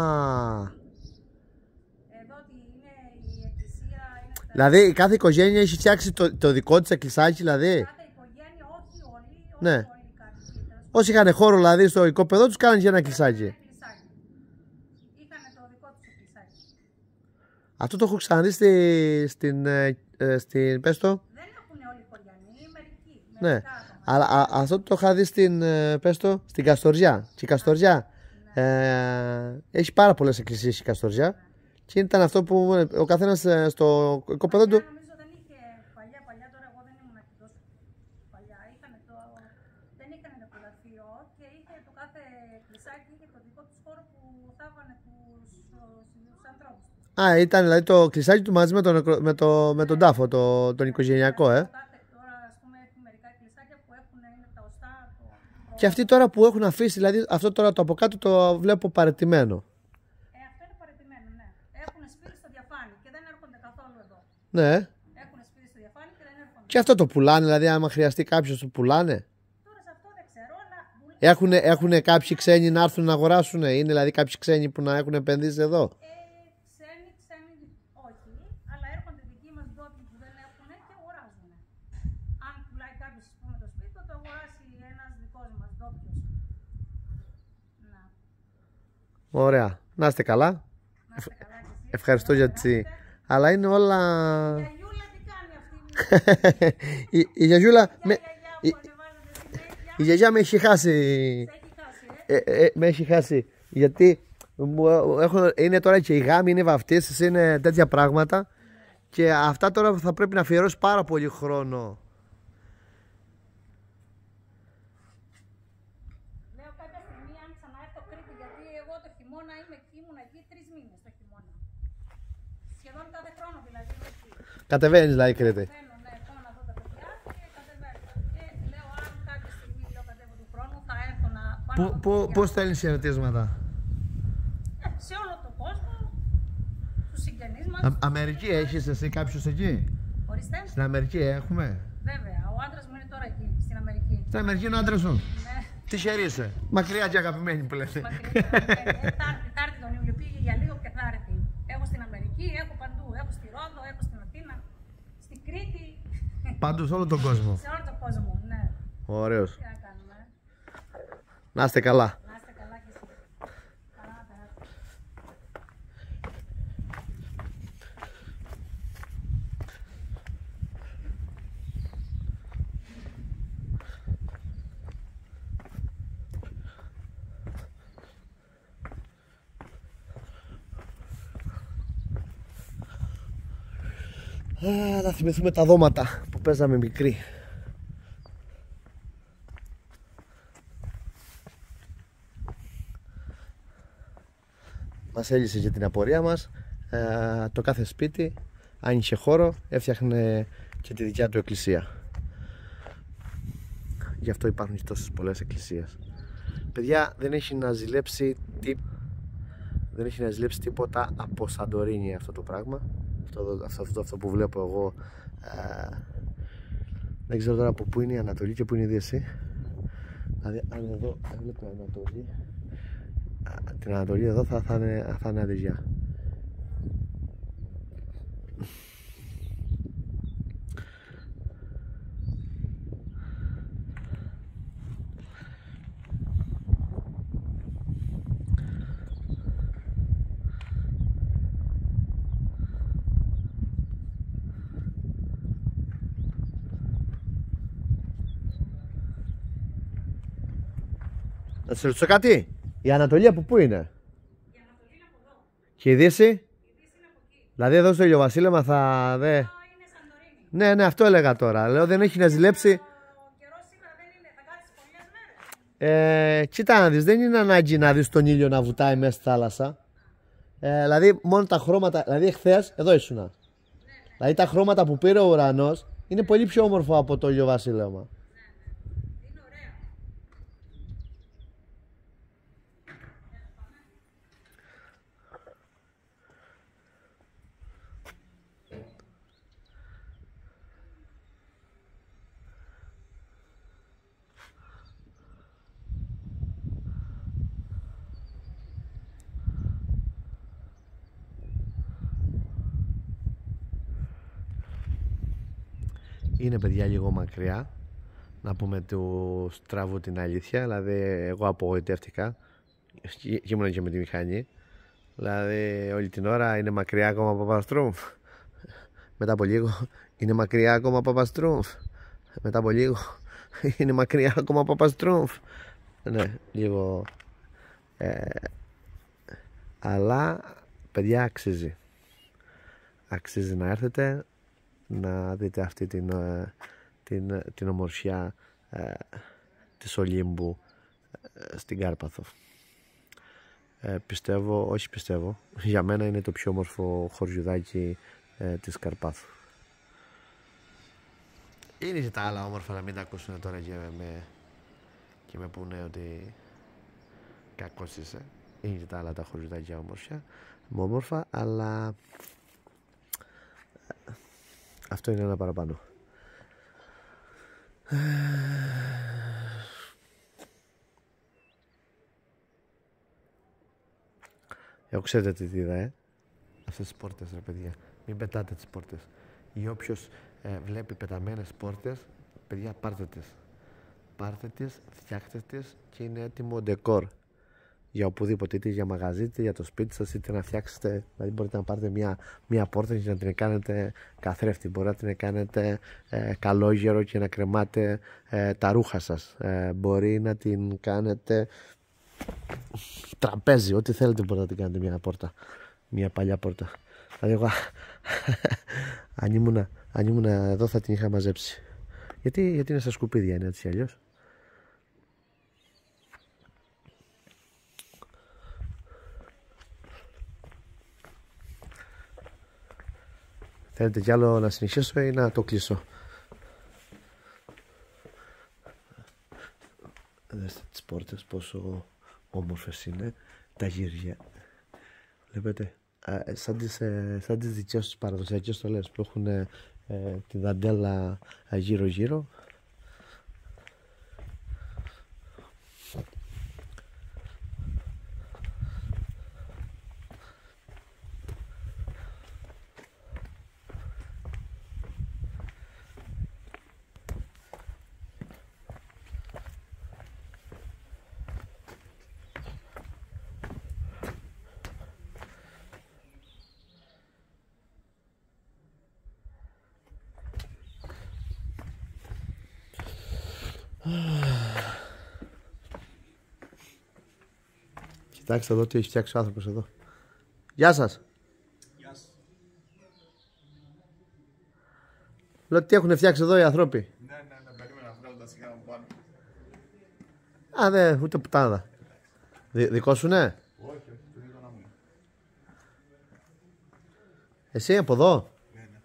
Εδώ τι είναι η εκκλησία, είναι τα- δηλαδή η κάθε οικογένεια έχει φτιάξει το, το δικό της εκκλησάκι, δηλαδή. κάθε οικογένεια, όχι όλοι, όχι Ναι. όλοι οι κάτοικοι. τέλος Όσοι είχαν χώρο δηλαδή στο οικόπεδό τους κάνανε και ένα εκκλησάκι. πάντων, εκκλησάκι. Είχανε το δικό τους εκκλησάκι. Αυτό το έχω ξαναδεί στη, στην, ε, ε, στην, πες το. Δεν έχουν όλοι οι χωριανοί, μερικοί. Ναι, μερικά άτομα. αλλά α, αυτό το είχα δει στην, ε, πες το, στην Καστοριά. Και η Καστοριά ε, έχει πάρα πολλές εκκλησίες η Καστοριά. Και ήταν αυτό που ο καθένας ε, στο οικόπεδό του. Παλιά νομίζω δεν είχε, παλιά, παλιά τώρα εγώ δεν ήμουν εκεί τόσο παλιά. Είχανε το, δεν είχαν το γραφείο και είχε το κάθε κλεισάκι είχε το δικό τους χώρο που θάβανε τους, τους ανθρώπους τους. Α, ήταν δηλαδή το κλεισάκι του μαζί με τον, με το, με τον τάφο, το, τον οικογενειακό, ε. Τώρα, ας πούμε, έχουν μερικά κλεισάκια που έχουν, είναι τα οστά. Το... Και αυτοί τώρα που έχουν αφήσει, δηλαδή αυτό τώρα το από κάτω το βλέπω παραιτημένο. Ε, αυτό είναι παραιτημένο, ναι. Έχουν σπίτι στο διαφάνι και δεν έρχονται καθόλου εδώ. Ναι. Έχουν σπίτι στο διαφάνι και δεν έρχονται. Και αυτό το πουλάνε, δηλαδή άμα χρειαστεί κάποιος το πουλάνε. Τώρα σε αυτό δεν ξέρω, αλλά... Έχουν, έχουν κάποιοι ξένοι να έρθουν να αγοράσουν, είναι δηλαδή κάποιοι ξένοι που να έχουν επενδύσει εδώ. Ε, ξένοι, ξένοι όχι, αλλά έρχονται δικοί μας ντόπιοι που δεν έχουν και αγοράζουν. Αν πουλάει κάποιος πούμε, το σπίτι, θα το αγοράσει ένας δικός μας ντόπιος. Να. Ωραία. Να είστε καλά. Να είστε καλά και εσείς. Ευχαριστώ για τη... Αλλά είναι όλα... Η γιαγιούλα τι κάνει αυτή. η, η γιαγιούλα... Η με... γιαγιά η... που ανεβάζεται συνέχεια. η γιαγιά με έχει χάσει. Σε έχει χάσει, ε. Ε, ε, με έχει χάσει. Γιατί μου, έχω, είναι τώρα και οι γάμοι, είναι βαφτίσεις, είναι τέτοια πράγματα. Και αυτά τώρα θα πρέπει να αφιερώσει πάρα πολύ χρόνο. Λέω κάποια στιγμή αν ξαναέρθω Κρήτη, γιατί εγώ το χειμώνα είμαι, ήμουν εκεί τρεις μήνες το χειμώνα. Σχεδόν κάθε χρόνο δηλαδή. Κατεβαίνεις δηλαδή Κρήτη. Μπαίνω, ναι, πάω να δω τα παιδιά και κατεβαίνω. Και λέω αν κάποια στιγμή λέω κατέβω του χρόνου θα έρθω να πάω Πού, να δω πού, τα παιδιά. πώς στέλνεις χαιρετίσματα? Ε, σε όλο τον κόσμο, στους συγγενείς μας. Α- Αμερική έχεις εσύ κάποιους εκεί? Ορίστε. Στην Αμερική έχουμε? Βέβαια, ο άντρας μου είναι τώρα εκεί, στην Αμερική. Στην Αμερική είναι ο άντρας σου. Ναι, Τι χέρι είσαι? Μακριά και αγαπημένη που λένε. μακριά. Ε, Τάρτη, Τάρτη τον Ιούλιο πήγε για λίγο και θα έρθει. Έχω στην Αμερική, έχω παντού. Έχω στη Ρόδο, έχω στην Αθήνα, στην Κρήτη. Πάντως όλο τον κόσμο. Σε όλο τον κόσμο, ναι. Ωραίος. Τι να κάνουμε. ε. Να είστε καλά. Να είστε καλά κι εσείς. Καλά να περάσετε. Α, να θυμηθούμε τα δώματα που παίζαμε μικροί. Μας έλυσε για την απορία μας. Ε, το κάθε σπίτι, αν είχε χώρο, έφτιαχνε και τη δικιά του εκκλησία. Γι' αυτό υπάρχουν και τόσες πολλές εκκλησίες. Παιδιά, δεν έχει να ζηλέψει τι... δεν έχει να ζηλέψει τίποτα από Σαντορίνη αυτό το πράγμα. Αυτό, αυτό, αυτό, αυτό που βλέπω εγώ. Ε, δεν ξέρω τώρα από πού είναι η Ανατολή και πού είναι η Δύση. Δηλαδή, αν εδώ έβλεπε Ανατολή, την Ανατολή εδώ θα, θα είναι, θα είναι Αδυγιά. Να σε ρωτήσω κάτι, η Ανατολή από πού είναι? Η Ανατολή είναι από εδώ. Και η Δύση? Η Δύση είναι από εκεί. Δηλαδή εδώ στο ηλιοβασίλεμα θα δε... Εδώ είναι Σαντορίνη. Ναι, ναι, αυτό έλεγα τώρα. Λέω δεν έχει να ζηλέψει. Ο καιρός σήμερα δεν είναι, θα κάτσεις πολλές μέρες. Ε, κοίτα να δεις, δεν είναι ανάγκη να δεις τον ήλιο να βουτάει μέσα στη θάλασσα. Ε, δηλαδή μόνο τα χρώματα, δηλαδή εχθές εδώ ήσουνα. Ναι, ναι. Δηλαδή τα χρώματα που πήρε ο ουρανός είναι πολύ πιο όμορφο από το ηλιοβασίλεμα. Ναι, ναι. Είναι ωραία. Είναι παιδιά λίγο μακριά, να πούμε του στραβού την αλήθεια. Δηλαδή εγώ απογοητεύτηκα και ήμουν και με τη μηχανή. Δηλαδή όλη την ώρα είναι μακριά ακόμα από Παπαστρούμφ. Μετά από λίγο είναι μακριά ακόμα από Παπαστρούμφ. Μετά από λίγο είναι μακριά ακόμα από Παπαστρούμφ. Ναι, λίγο ε, αλλά παιδιά αξίζει. Αξίζει να έρθετε να δείτε αυτή την, την, την ομορφιά ε, της Ολύμπου ε, στην Κάρπαθο. Ε, πιστεύω, όχι πιστεύω, για μένα είναι το πιο όμορφο χωριουδάκι ε, της Καρπάθου. Είναι και τα άλλα όμορφα να μην τα ακούσουν τώρα και με, και με πούνε ότι κακός είσαι. Είναι και τα άλλα τα χωριουδάκια όμορφια, όμορφα, αλλά αυτό είναι ένα παραπάνω. Εγώ ξέρετε τι είδα, ε? Αυτές τις πόρτες, ρε παιδιά. Μην πετάτε τις πόρτες. Ή όποιος ε, βλέπει πεταμένες πόρτες, παιδιά, πάρτε τις. Πάρτε τις, φτιάχτε τις και είναι έτοιμο ντεκόρ. Για οπουδήποτε, είτε για μαγαζί, είτε για το σπίτι σας, είτε να φτιάξετε. Δηλαδή, μπορείτε να πάρετε μια, μια πόρτα και να την κάνετε καθρέφτη. Μπορείτε να την κάνετε ε, καλόγερο και να κρεμάτε ε, τα ρούχα σας. Ε, μπορεί να την κάνετε τραπέζι, ό,τι θέλετε μπορείτε να την κάνετε μια πόρτα. Μια παλιά πόρτα. Δηλαδή, εγώ αν ήμουν, αν ήμουν εδώ θα την είχα μαζέψει. Γιατί, γιατί είναι στα σκουπίδια, είναι έτσι αλλιώς. Θέλετε κι άλλο να συνεχίσω ή να το κλείσω? Δέστε τις πόρτες πόσο όμορφες είναι, τα γύρια. Βλέπετε, σαν τις, σαν τις δικές τους παραδοσιακές στολές που έχουν ε, τη δαντέλα γύρω γύρω. Κοιτάξτε εδώ τι έχει φτιάξει ο άνθρωπος εδώ. Γεια σας. Γεια σας. Λέω τι έχουν φτιάξει εδώ οι άνθρωποι. Ναι, ναι, ναι, περίμενα να βγάλω τα σιγά μου πάνω. Α, δε, ούτε πουτάδα. Δι, δικό σου, ναι. Όχι, όχι, το γείτονα μου. Εσύ από εδώ. Ναι, ναι.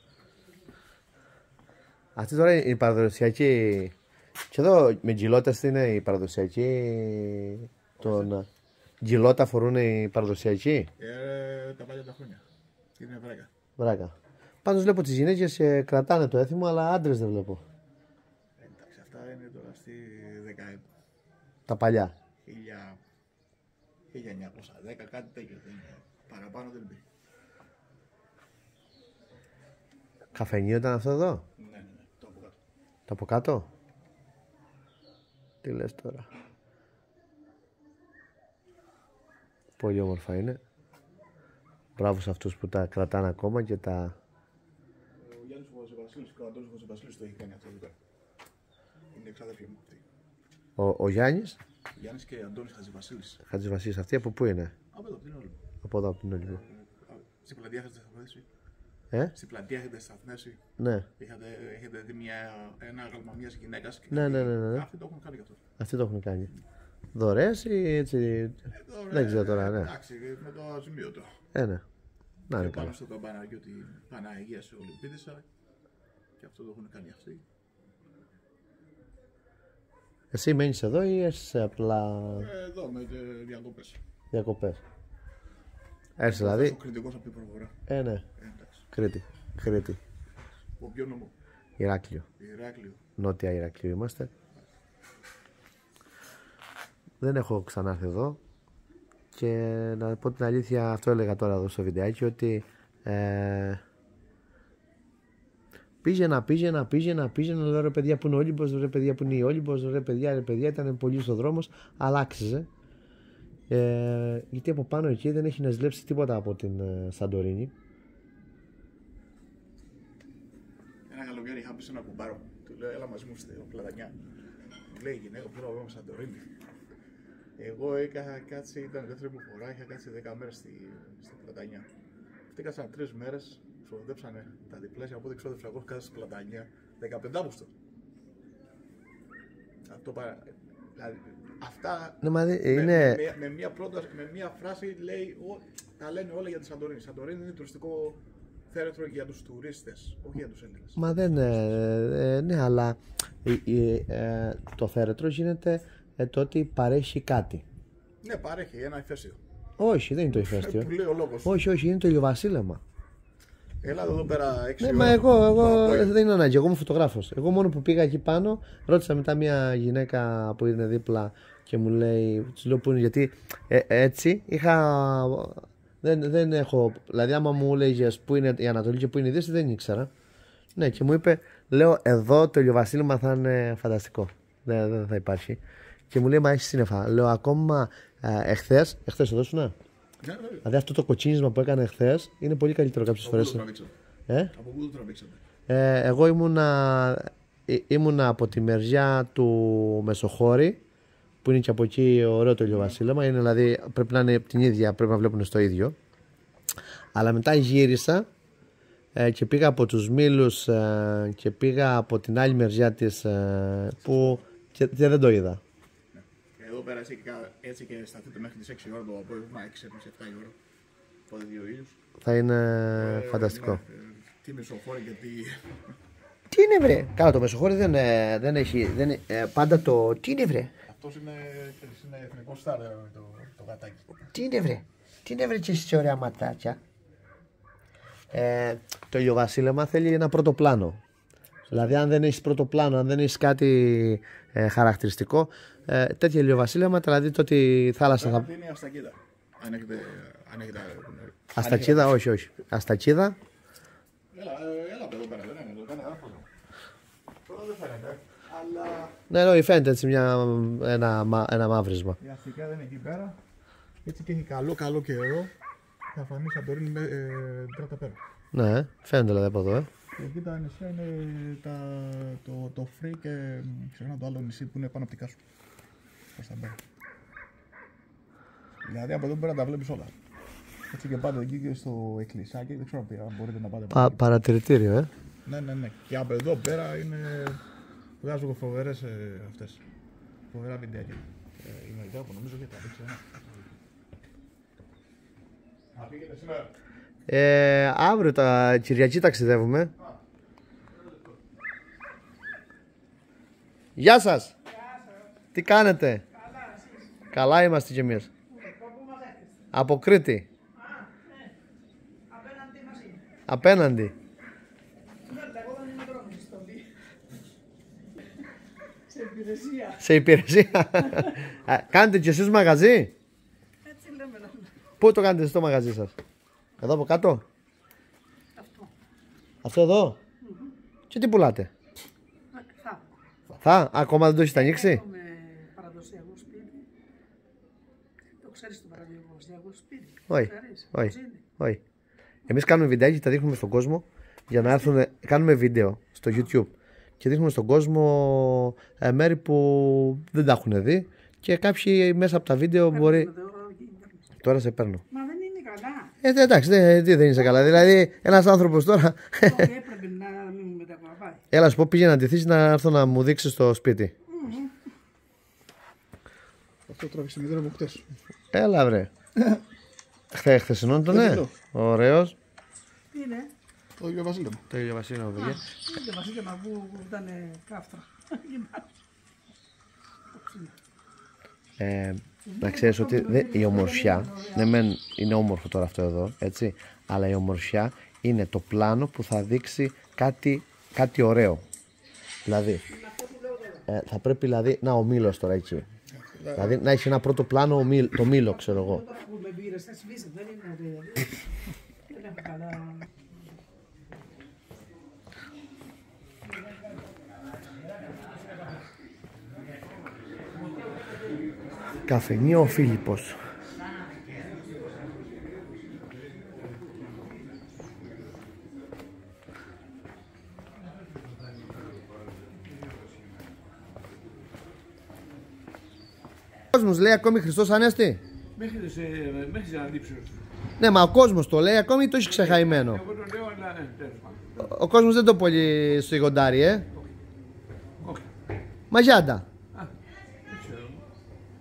Αυτή τώρα είναι η παραδοσιακή. Και εδώ με γκυλότες είναι η παραδοσιακή. Τον... Γκυλότα φορούν οι παραδοσιακοί. Ε, τα παλιά τα χρόνια. Είναι βράκα. Βράκα. Πάντως βλέπω τις γυναίκες ε, κρατάνε το έθιμο, αλλά άντρες δεν βλέπω. Ε, εντάξει, αυτά είναι τώρα στη δεκαετία. Τα παλιά. χίλια εννιακόσια δέκα, κάτι τέτοιο. Παραπάνω δεν υπήρχε. Καφενείο ήταν αυτό εδώ. Ναι, ναι, ναι, το από κάτω. Το από κάτω. Τι λες τώρα. Πολύ όμορφα είναι. Μπράβο σε αυτούς που τα κρατάνε ακόμα και τα... Ο Γιάννης ο Χατζηβασίλης και ο Αντώνης ο Χατζηβασίλης το έχει κάνει αυτό εδώ πέρα. Είναι εξάδελφοι μου αυτοί. Ο, ο Γιάννης Ο Γιάννης και ο Αντώνης Χατζηβασίλης. Χατζηβασίλης, αυτοί από πού είναι? Από εδώ, από την Όλυμπο. Από εδώ, από την Όλυμπο. Στην πλατεία έχετε σταθμεύσει. Ε, Στην πλατεία έχετε σταθμεύσει. ναι. Έχετε, έχετε δει μια, ένα άγαλμα μιας γυναίκας. Ναι, ναι, ναι, ναι. Αυτοί το έχουν κάνει και αυτό. Αυτοί το έχουν κάνει. Δωρεές ή έτσι... Εδώ, Δεν ξέρω τώρα, ναι. Εντάξει, με το αζημίωτο. Ε, ναι. Να είναι Και πάνω καλά. στο Παναγιώτη Παναγία σε Ολυμπίδησα. Και αυτό το έχουν κάνει αυτοί. Εσύ μένεις εδώ ή είσαι απλά Ε, εδώ με ε, διακοπές. διακοπές? Έρθεις δηλαδή. Ο κριτικός από την προβορά. Ε, ναι. Ε, εντάξει. Κρήτη. Κρήτη. Από ποιο νομό? Ηράκλειο. Ηράκλειο. Νότια Ηράκλειο είμαστε. Δεν έχω ξανάρθει εδώ. Και να πω την αλήθεια, αυτό έλεγα τώρα εδώ στο βιντεάκι, ότι ε, πήγαινα, πήγαινα, πήγαινα, πήγαινα, λέω ρε παιδιά που είναι ο Όλυμπος, ρε παιδιά που είναι η Όλυμπος, ρε παιδιά, ρε παιδιά, ήταν πολύ στο δρόμος, αλλά άξιζε. Ε, γιατί από πάνω εκεί δεν έχει να ζηλέψει τίποτα από την ε, Σαντορίνη. Ένα καλοκαίρι είχα πει σε ένα κουμπάρο μου. Του λέω, έλα μαζί μου στη Πλατανιά. Μου λέει η γυναίκα που θέλω να στη Σαντορίνη. Εγώ είχα κάτσει, ήταν η δεύτερη μου φορά, είχα κάτσει δέκα μέρες στη, στη Πλατανιά. Αυτοί κάτσαν τρεις μέρες, ξοδέψανε τα διπλάσια από ό,τι ξόδεψα εγώ κάτω στη Πλατανιά. δεκαπέντε Αυγούστου. Αυτό παρα... Δηλαδή, Αυτά Ναι, μα, με, είναι... με, με, με, μια πρόταση, με μια φράση λέει, ο, τα λένε όλα για τη Σαντορίνη. Η Σαντορίνη είναι τουριστικό θέρετρο για τους τουρίστες, όχι για τους Έλληνες. Μα δεν ε, ε, ναι, αλλά ε, ε, το θέρετρο γίνεται ε, το ότι παρέχει κάτι. Ναι, παρέχει ένα ηφαίστειο. Όχι, δεν είναι το ηφαίστειο. Που λέει ο λόγος. Όχι, όχι, είναι το ηλιοβασίλεμα. Έλα εδώ πέρα έξι Ναι, ώρα. μα εγώ, εγώ το δεν είναι ανάγκη. Εγώ είμαι φωτογράφος. Εγώ μόνο που πήγα εκεί πάνω, ρώτησα μετά μια γυναίκα που είναι δίπλα και μου λέει, της λέω πού είναι, γιατί ε, έτσι είχα. Δεν, δεν έχω. Δηλαδή, άμα μου λέγες πού είναι η Ανατολή και πού είναι η Δύση, δεν ήξερα. Ναι, και μου είπε, λέω, εδώ το ηλιοβασίλεμα θα είναι φανταστικό. Δεν, δεν θα υπάρχει. Και μου λέει, μα έχει σύννεφα. Λέω, ακόμα ε, εχθές, εχθές εδώ σου ναι. Ναι, βέβαια. Δηλαδή, αυτό το κοτσίνισμα που έκανε εχθές είναι πολύ καλύτερο κάποιες Από πού το φορές. τραβήξατε. Ε? Από πού το τραβήξατε. Ε, εγώ ήμουνα, ε, ήμουνα από τη μεριά του Μεσοχώρη, που είναι και από εκεί ωραίο το ηλιοβασίλεμα. Είναι, δηλαδή πρέπει να είναι την ίδια, πρέπει να βλέπουν στο ίδιο. Αλλά μετά γύρισα ε, και πήγα από τους Μήλους ε, και πήγα από την άλλη μεριά της ε, που και, και δεν το είδα. Και εδώ πέρα έτσι και, έτσι και σταθείτε μέχρι τις έξι ώρα το απόγευμα, έξι με επτά η ώρα. Πότε δύο ήλιους. Θα είναι Ε, φανταστικό. ναι, ε, Τι Μεσοχώρη, γιατί. Τι είναι βρε? Καλά, το Μεσοχώρη δεν, ε, δεν έχει, δεν, ε, πάντα το... Τι είναι βρε? Αυτός είναι, είναι εθνικό στάρ το, το γατάκι. Τι είναι βρε? Τι είναι βρε και εσείς ωραία ματάκια? Ε, το ηλιοβασίλεμα θέλει ένα πρώτο πλάνο. Δηλαδή αν δεν έχεις πρώτο πλάνο, αν δεν έχεις κάτι ε, χαρακτηριστικό, ε, τέτοια ηλιοβασίλεμα, δηλαδή το ότι η θάλασσα θα... Αυτό είναι η Αστακίδα. Αν έχετε. Αν έχετε Αστακίδα, όχι, όχι. Αστακίδα. Έλα, ε, έλα από εδώ πέρα, δεν είναι εδώ, κάνει άνθρωπο. Τώρα δεν φαίνεται, αλλά Ναι, όχι, φαίνεται έτσι μια, ένα, μα- ένα μαύρισμα. η Αστακίδα δεν είναι εκεί πέρα. Έτσι και έχει καλό καλό καιρό. Θα φανεί Σαντορίνη με ε, τρίτα πέρα. Ναι, φαίνεται δηλαδή από εδώ. Ε. Και εκεί τα νησιά είναι τα, το, το Free και ξεχνάω το άλλο νησί που είναι πάνω από τη Κάσου. Προς τα πέρα. Δηλαδή από εδώ πέρα τα βλέπεις όλα. Έτσι και πάτε εκεί και στο εκκλησάκι, δεν ξέρω αν μπορείτε να πάτε. Πα, παρατηρητήριο, ε. Ναι, ναι, ναι. Και από εδώ πέρα είναι. Βγάζω φοβερές ε, αυτές. Φοβερά βιντεάκια. Ε, η μερικά που νομίζω και τα δείξε ένα. Να πήγαινε σήμερα. Ε, αύριο τα Κυριακή ταξιδεύουμε. Γεια σας. Τι κάνετε? Καλά είμαστε κι εμείς. Από Κρήτη. Απέναντι. Σε υπηρεσία. Α, κάνετε κι εσείς μαγαζί? Έτσι λέμε να πούμε. Πού το κάνετε εσείς το μαγαζί σας? Εδώ από κάτω? Αυτό. Αυτό εδώ? Και τι πουλάτε? Θα. Θα, ακόμα δεν το έχετε ανοίξει? Έχουμε παραδοσιακό σπίτι. Το ξέρεις το παραδοσιακό σπίτι? Όχι, Το ξέρεις? όχι, Πώς είναι? όχι. Εμείς κάνουμε βιντεάκι και τα δείχνουμε στον κόσμο για να έρθουν, κάνουμε βίντεο στο YouTube και δείχνουμε στον κόσμο ε, μέρη που δεν τα έχουν δει και κάποιοι μέσα από τα βίντεο μπορεί... Παίρνουμε το όρο και είναι. Τώρα σε παίρνω. Μα δεν είναι καλά. Ε, εντάξει, δεν, τι δεν είσαι καλά. Δηλαδή, ένας άνθρωπος τώρα... Όχι, έπρεπε να μην με τα παραπάει. Έλα, σου πω, πήγε να ντυθείς να έρθω να μου δείξεις το σπίτι. Αυτό τράβηξε τη μητέρα μου χτες. Έλα, βρε. Χθε, χθεσινόν τον, Δεν ναι. το. Ωραίος. Τι είναι? Το ίδιο Βασίλειο. Το ίδιο Βασίλειο, παιδιά. Δεν βασίλειο να βγουν που ήταν κάφτρα. Ε, να ξέρεις ότι δε, η ομορφιά, ναι μεν είναι όμορφο τώρα αυτό εδώ, έτσι, αλλά η ομορφιά είναι το πλάνο που θα δείξει κάτι, κάτι ωραίο. Δηλαδή, ε, θα πρέπει δηλαδή, να ο μήλος τώρα εκεί. Δηλαδή να έχει ένα πρώτο πλάνο ο μήλ, το μήλο, ξέρω εγώ. Τώρα που με πήρες, θα σβήσει, δεν είναι δηλαδή. Δεν έχω καλά. Καφενείο ο Φίλιππος. Ο κόσμος λέει ακόμη Χριστός Ανέστη. Μέχρι τις αναλήψεις. Ναι, μα ο κόσμος το λέει ακόμη ή το έχει ξεχαϊμένο? Εγώ το λέω, αλλά ναι, τέλος πάντων. Ο, ο κόσμος δεν το πολύ στο γοντάρι, ε. Όχι. Μαγιάντα. Α, δεν ξέρω.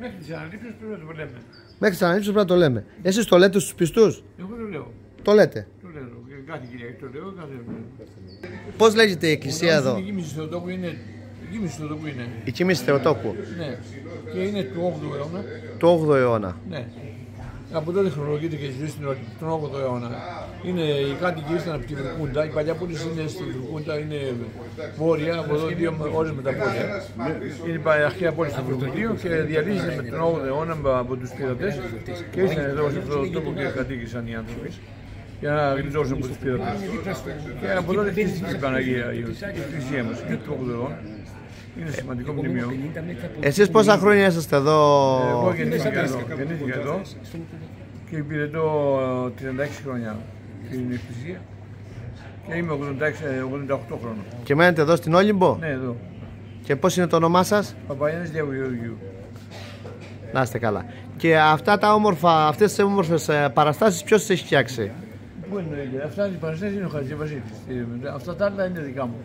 Μέχρι τις αναλήψεις πρέπει να το λέμε. Μέχρι τις αναλήψεις πρέπει να το λέμε. Εσείς το λέτε στους πιστούς? Εγώ το λέω. Το λέτε. Το λέω. Κάθε Κυριακή το λέω. Κάθε... Πώς λέγεται η εκκλησία εδώ? Η κοίμηση Θεοτόκου είναι. Η κοίμηση Θεοτόκου είναι. Η κοίμηση Θεοτόκου. Ναι. Και είναι του όγδοου αιώνα. Του όγδοου αιώνα. Ναι. Από τότε χρονολογείται και η ζωή στην τον όγδοο αιώνα. Είναι οι κάτοικοι ήρθαν από τη Βουρκούντα. Η παλιά πόλη είναι στη Βουρκούντα, είναι βόρεια, από εδώ δύο ώρες με τα πόλια. Είναι η αρχαία πόλη στο Βουρκούντιο και διαλύθηκε με τον όγδοο αιώνα από τους πειρατές και ήρθαν εδώ σε αυτό το τόπο και κατοίκησαν οι άνθρωποι για να γλιτώσουν από τους πειρατές. Και από τότε χτίστηκε η Παναγία, η εκκλησία μας, είναι του όγδοου αιώνα. Είναι σημαντικό μνημείο. Εσείς πόσα χρόνια είσαστε εδώ? Εγώ γεννήθηκα εδώ, γεννήθηκα εδώ και υπηρετώ τριάντα έξι χρόνια στην εκκλησία και είμαι ογδόντα έξι, ογδόντα οκτώ χρόνων. Και μένετε εδώ στην Όλυμπο? Ναι, εδώ. Και πώς είναι το όνομά σας? Παπαγιάννης Διαγωγεωργίου. Να είστε καλά. Και αυτά τα όμορφα, αυτές τις όμορφες παραστάσεις ποιος τις έχει φτιάξει? Πού είναι, αυτά οι παραστάσεις είναι ο Χατζηβασίλης. Αυτά τα άλλα είναι δικά μου.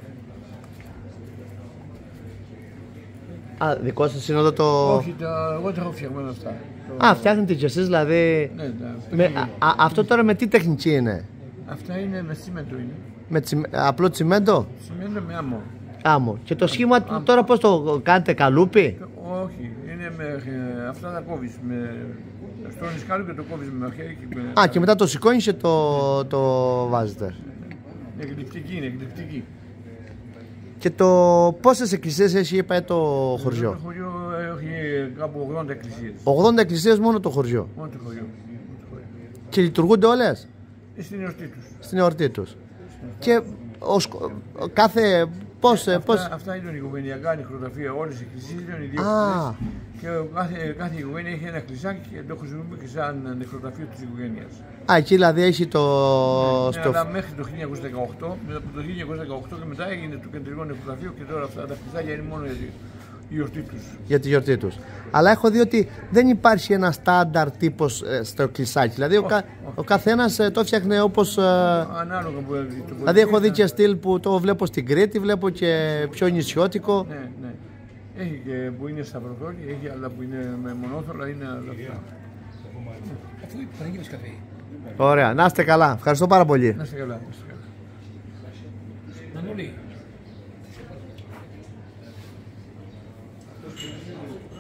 Α, δικό σας είναι εδώ το... Όχι, τα, εγώ τα έχω φτιαγμένα αυτά. Α, φτιάχνετε κι εσείς δηλαδή... Ναι, τα, με, α, αυτό τώρα με τι τεχνική είναι? Αυτά είναι με τσιμέντο είναι. Με τσι, απλό τσιμέντο? Τσιμέντο με άμμο. Άμμο. Και το σχήμα του τώρα πώς το κάνετε, καλούπι? Όχι, είναι με, ε, αυτά τα κόβεις με... Στρώνεις κάλου και το κόβεις με μαχαίρι και με... Α, και μετά το σηκώνεις και το, το βάζετε. Είναι εκλειπτική, είναι εκλειπτική. Και το πόσες εκκλησίες έχει πάει το χωριό? Το χωριό έχει κάπου ογδόντα εκκλησίες. ογδόντα εκκλησίες μόνο το χωριό. Μόνο το χωριό. Και λειτουργούνται όλες? Στην εορτή τους. Στην εορτή τους. Και ο, σκο- κάθε... Πώς, Αυτά, πώς... αυτά είναι οικογενειακά νεκροταφεία, όλες οι εκκλησίες είναι οι δύο Α. εκκλησίες. Και κάθε, κάθε οικογένεια έχει ένα εκκλησάκι και το χρησιμοποιούμε και σαν νεκροταφείο της οικογένειας. Α, εκεί δηλαδή έχει το... Ναι, στο... αλλά μέχρι το χίλια εννιακόσια δεκαοκτώ, από το χίλια εννιακόσια δεκαοκτώ και μετά έγινε το κεντρικό νεκροταφείο και τώρα αυτά τα εκκλησάκια είναι μόνο για τη γιορτή τους. για τη γιορτή τους. Αλλά έχω δει ότι δεν υπάρχει ένα στάνταρ τύπος ε, στο εκκλησάκι. Δηλαδή ο, κα... ο καθένας ε, το φτιάχνε όπως... Ε... Ανάλογα που το Δηλαδή έχω δει και στυλ που το βλέπω στην Κρήτη, βλέπω και πιο νησιώτικο. Ναι, ναι. Έχει και που είναι σταυροθόρυ, έχει άλλα που είναι με μονόθωρα, είναι άλλα αυτά. Αφού η Παναγία μας καφέ. Ωραία, να είστε καλά. Ευχαριστώ πάρα πολύ. Να είστε καλά. Να είστε καλά. Μανώλη.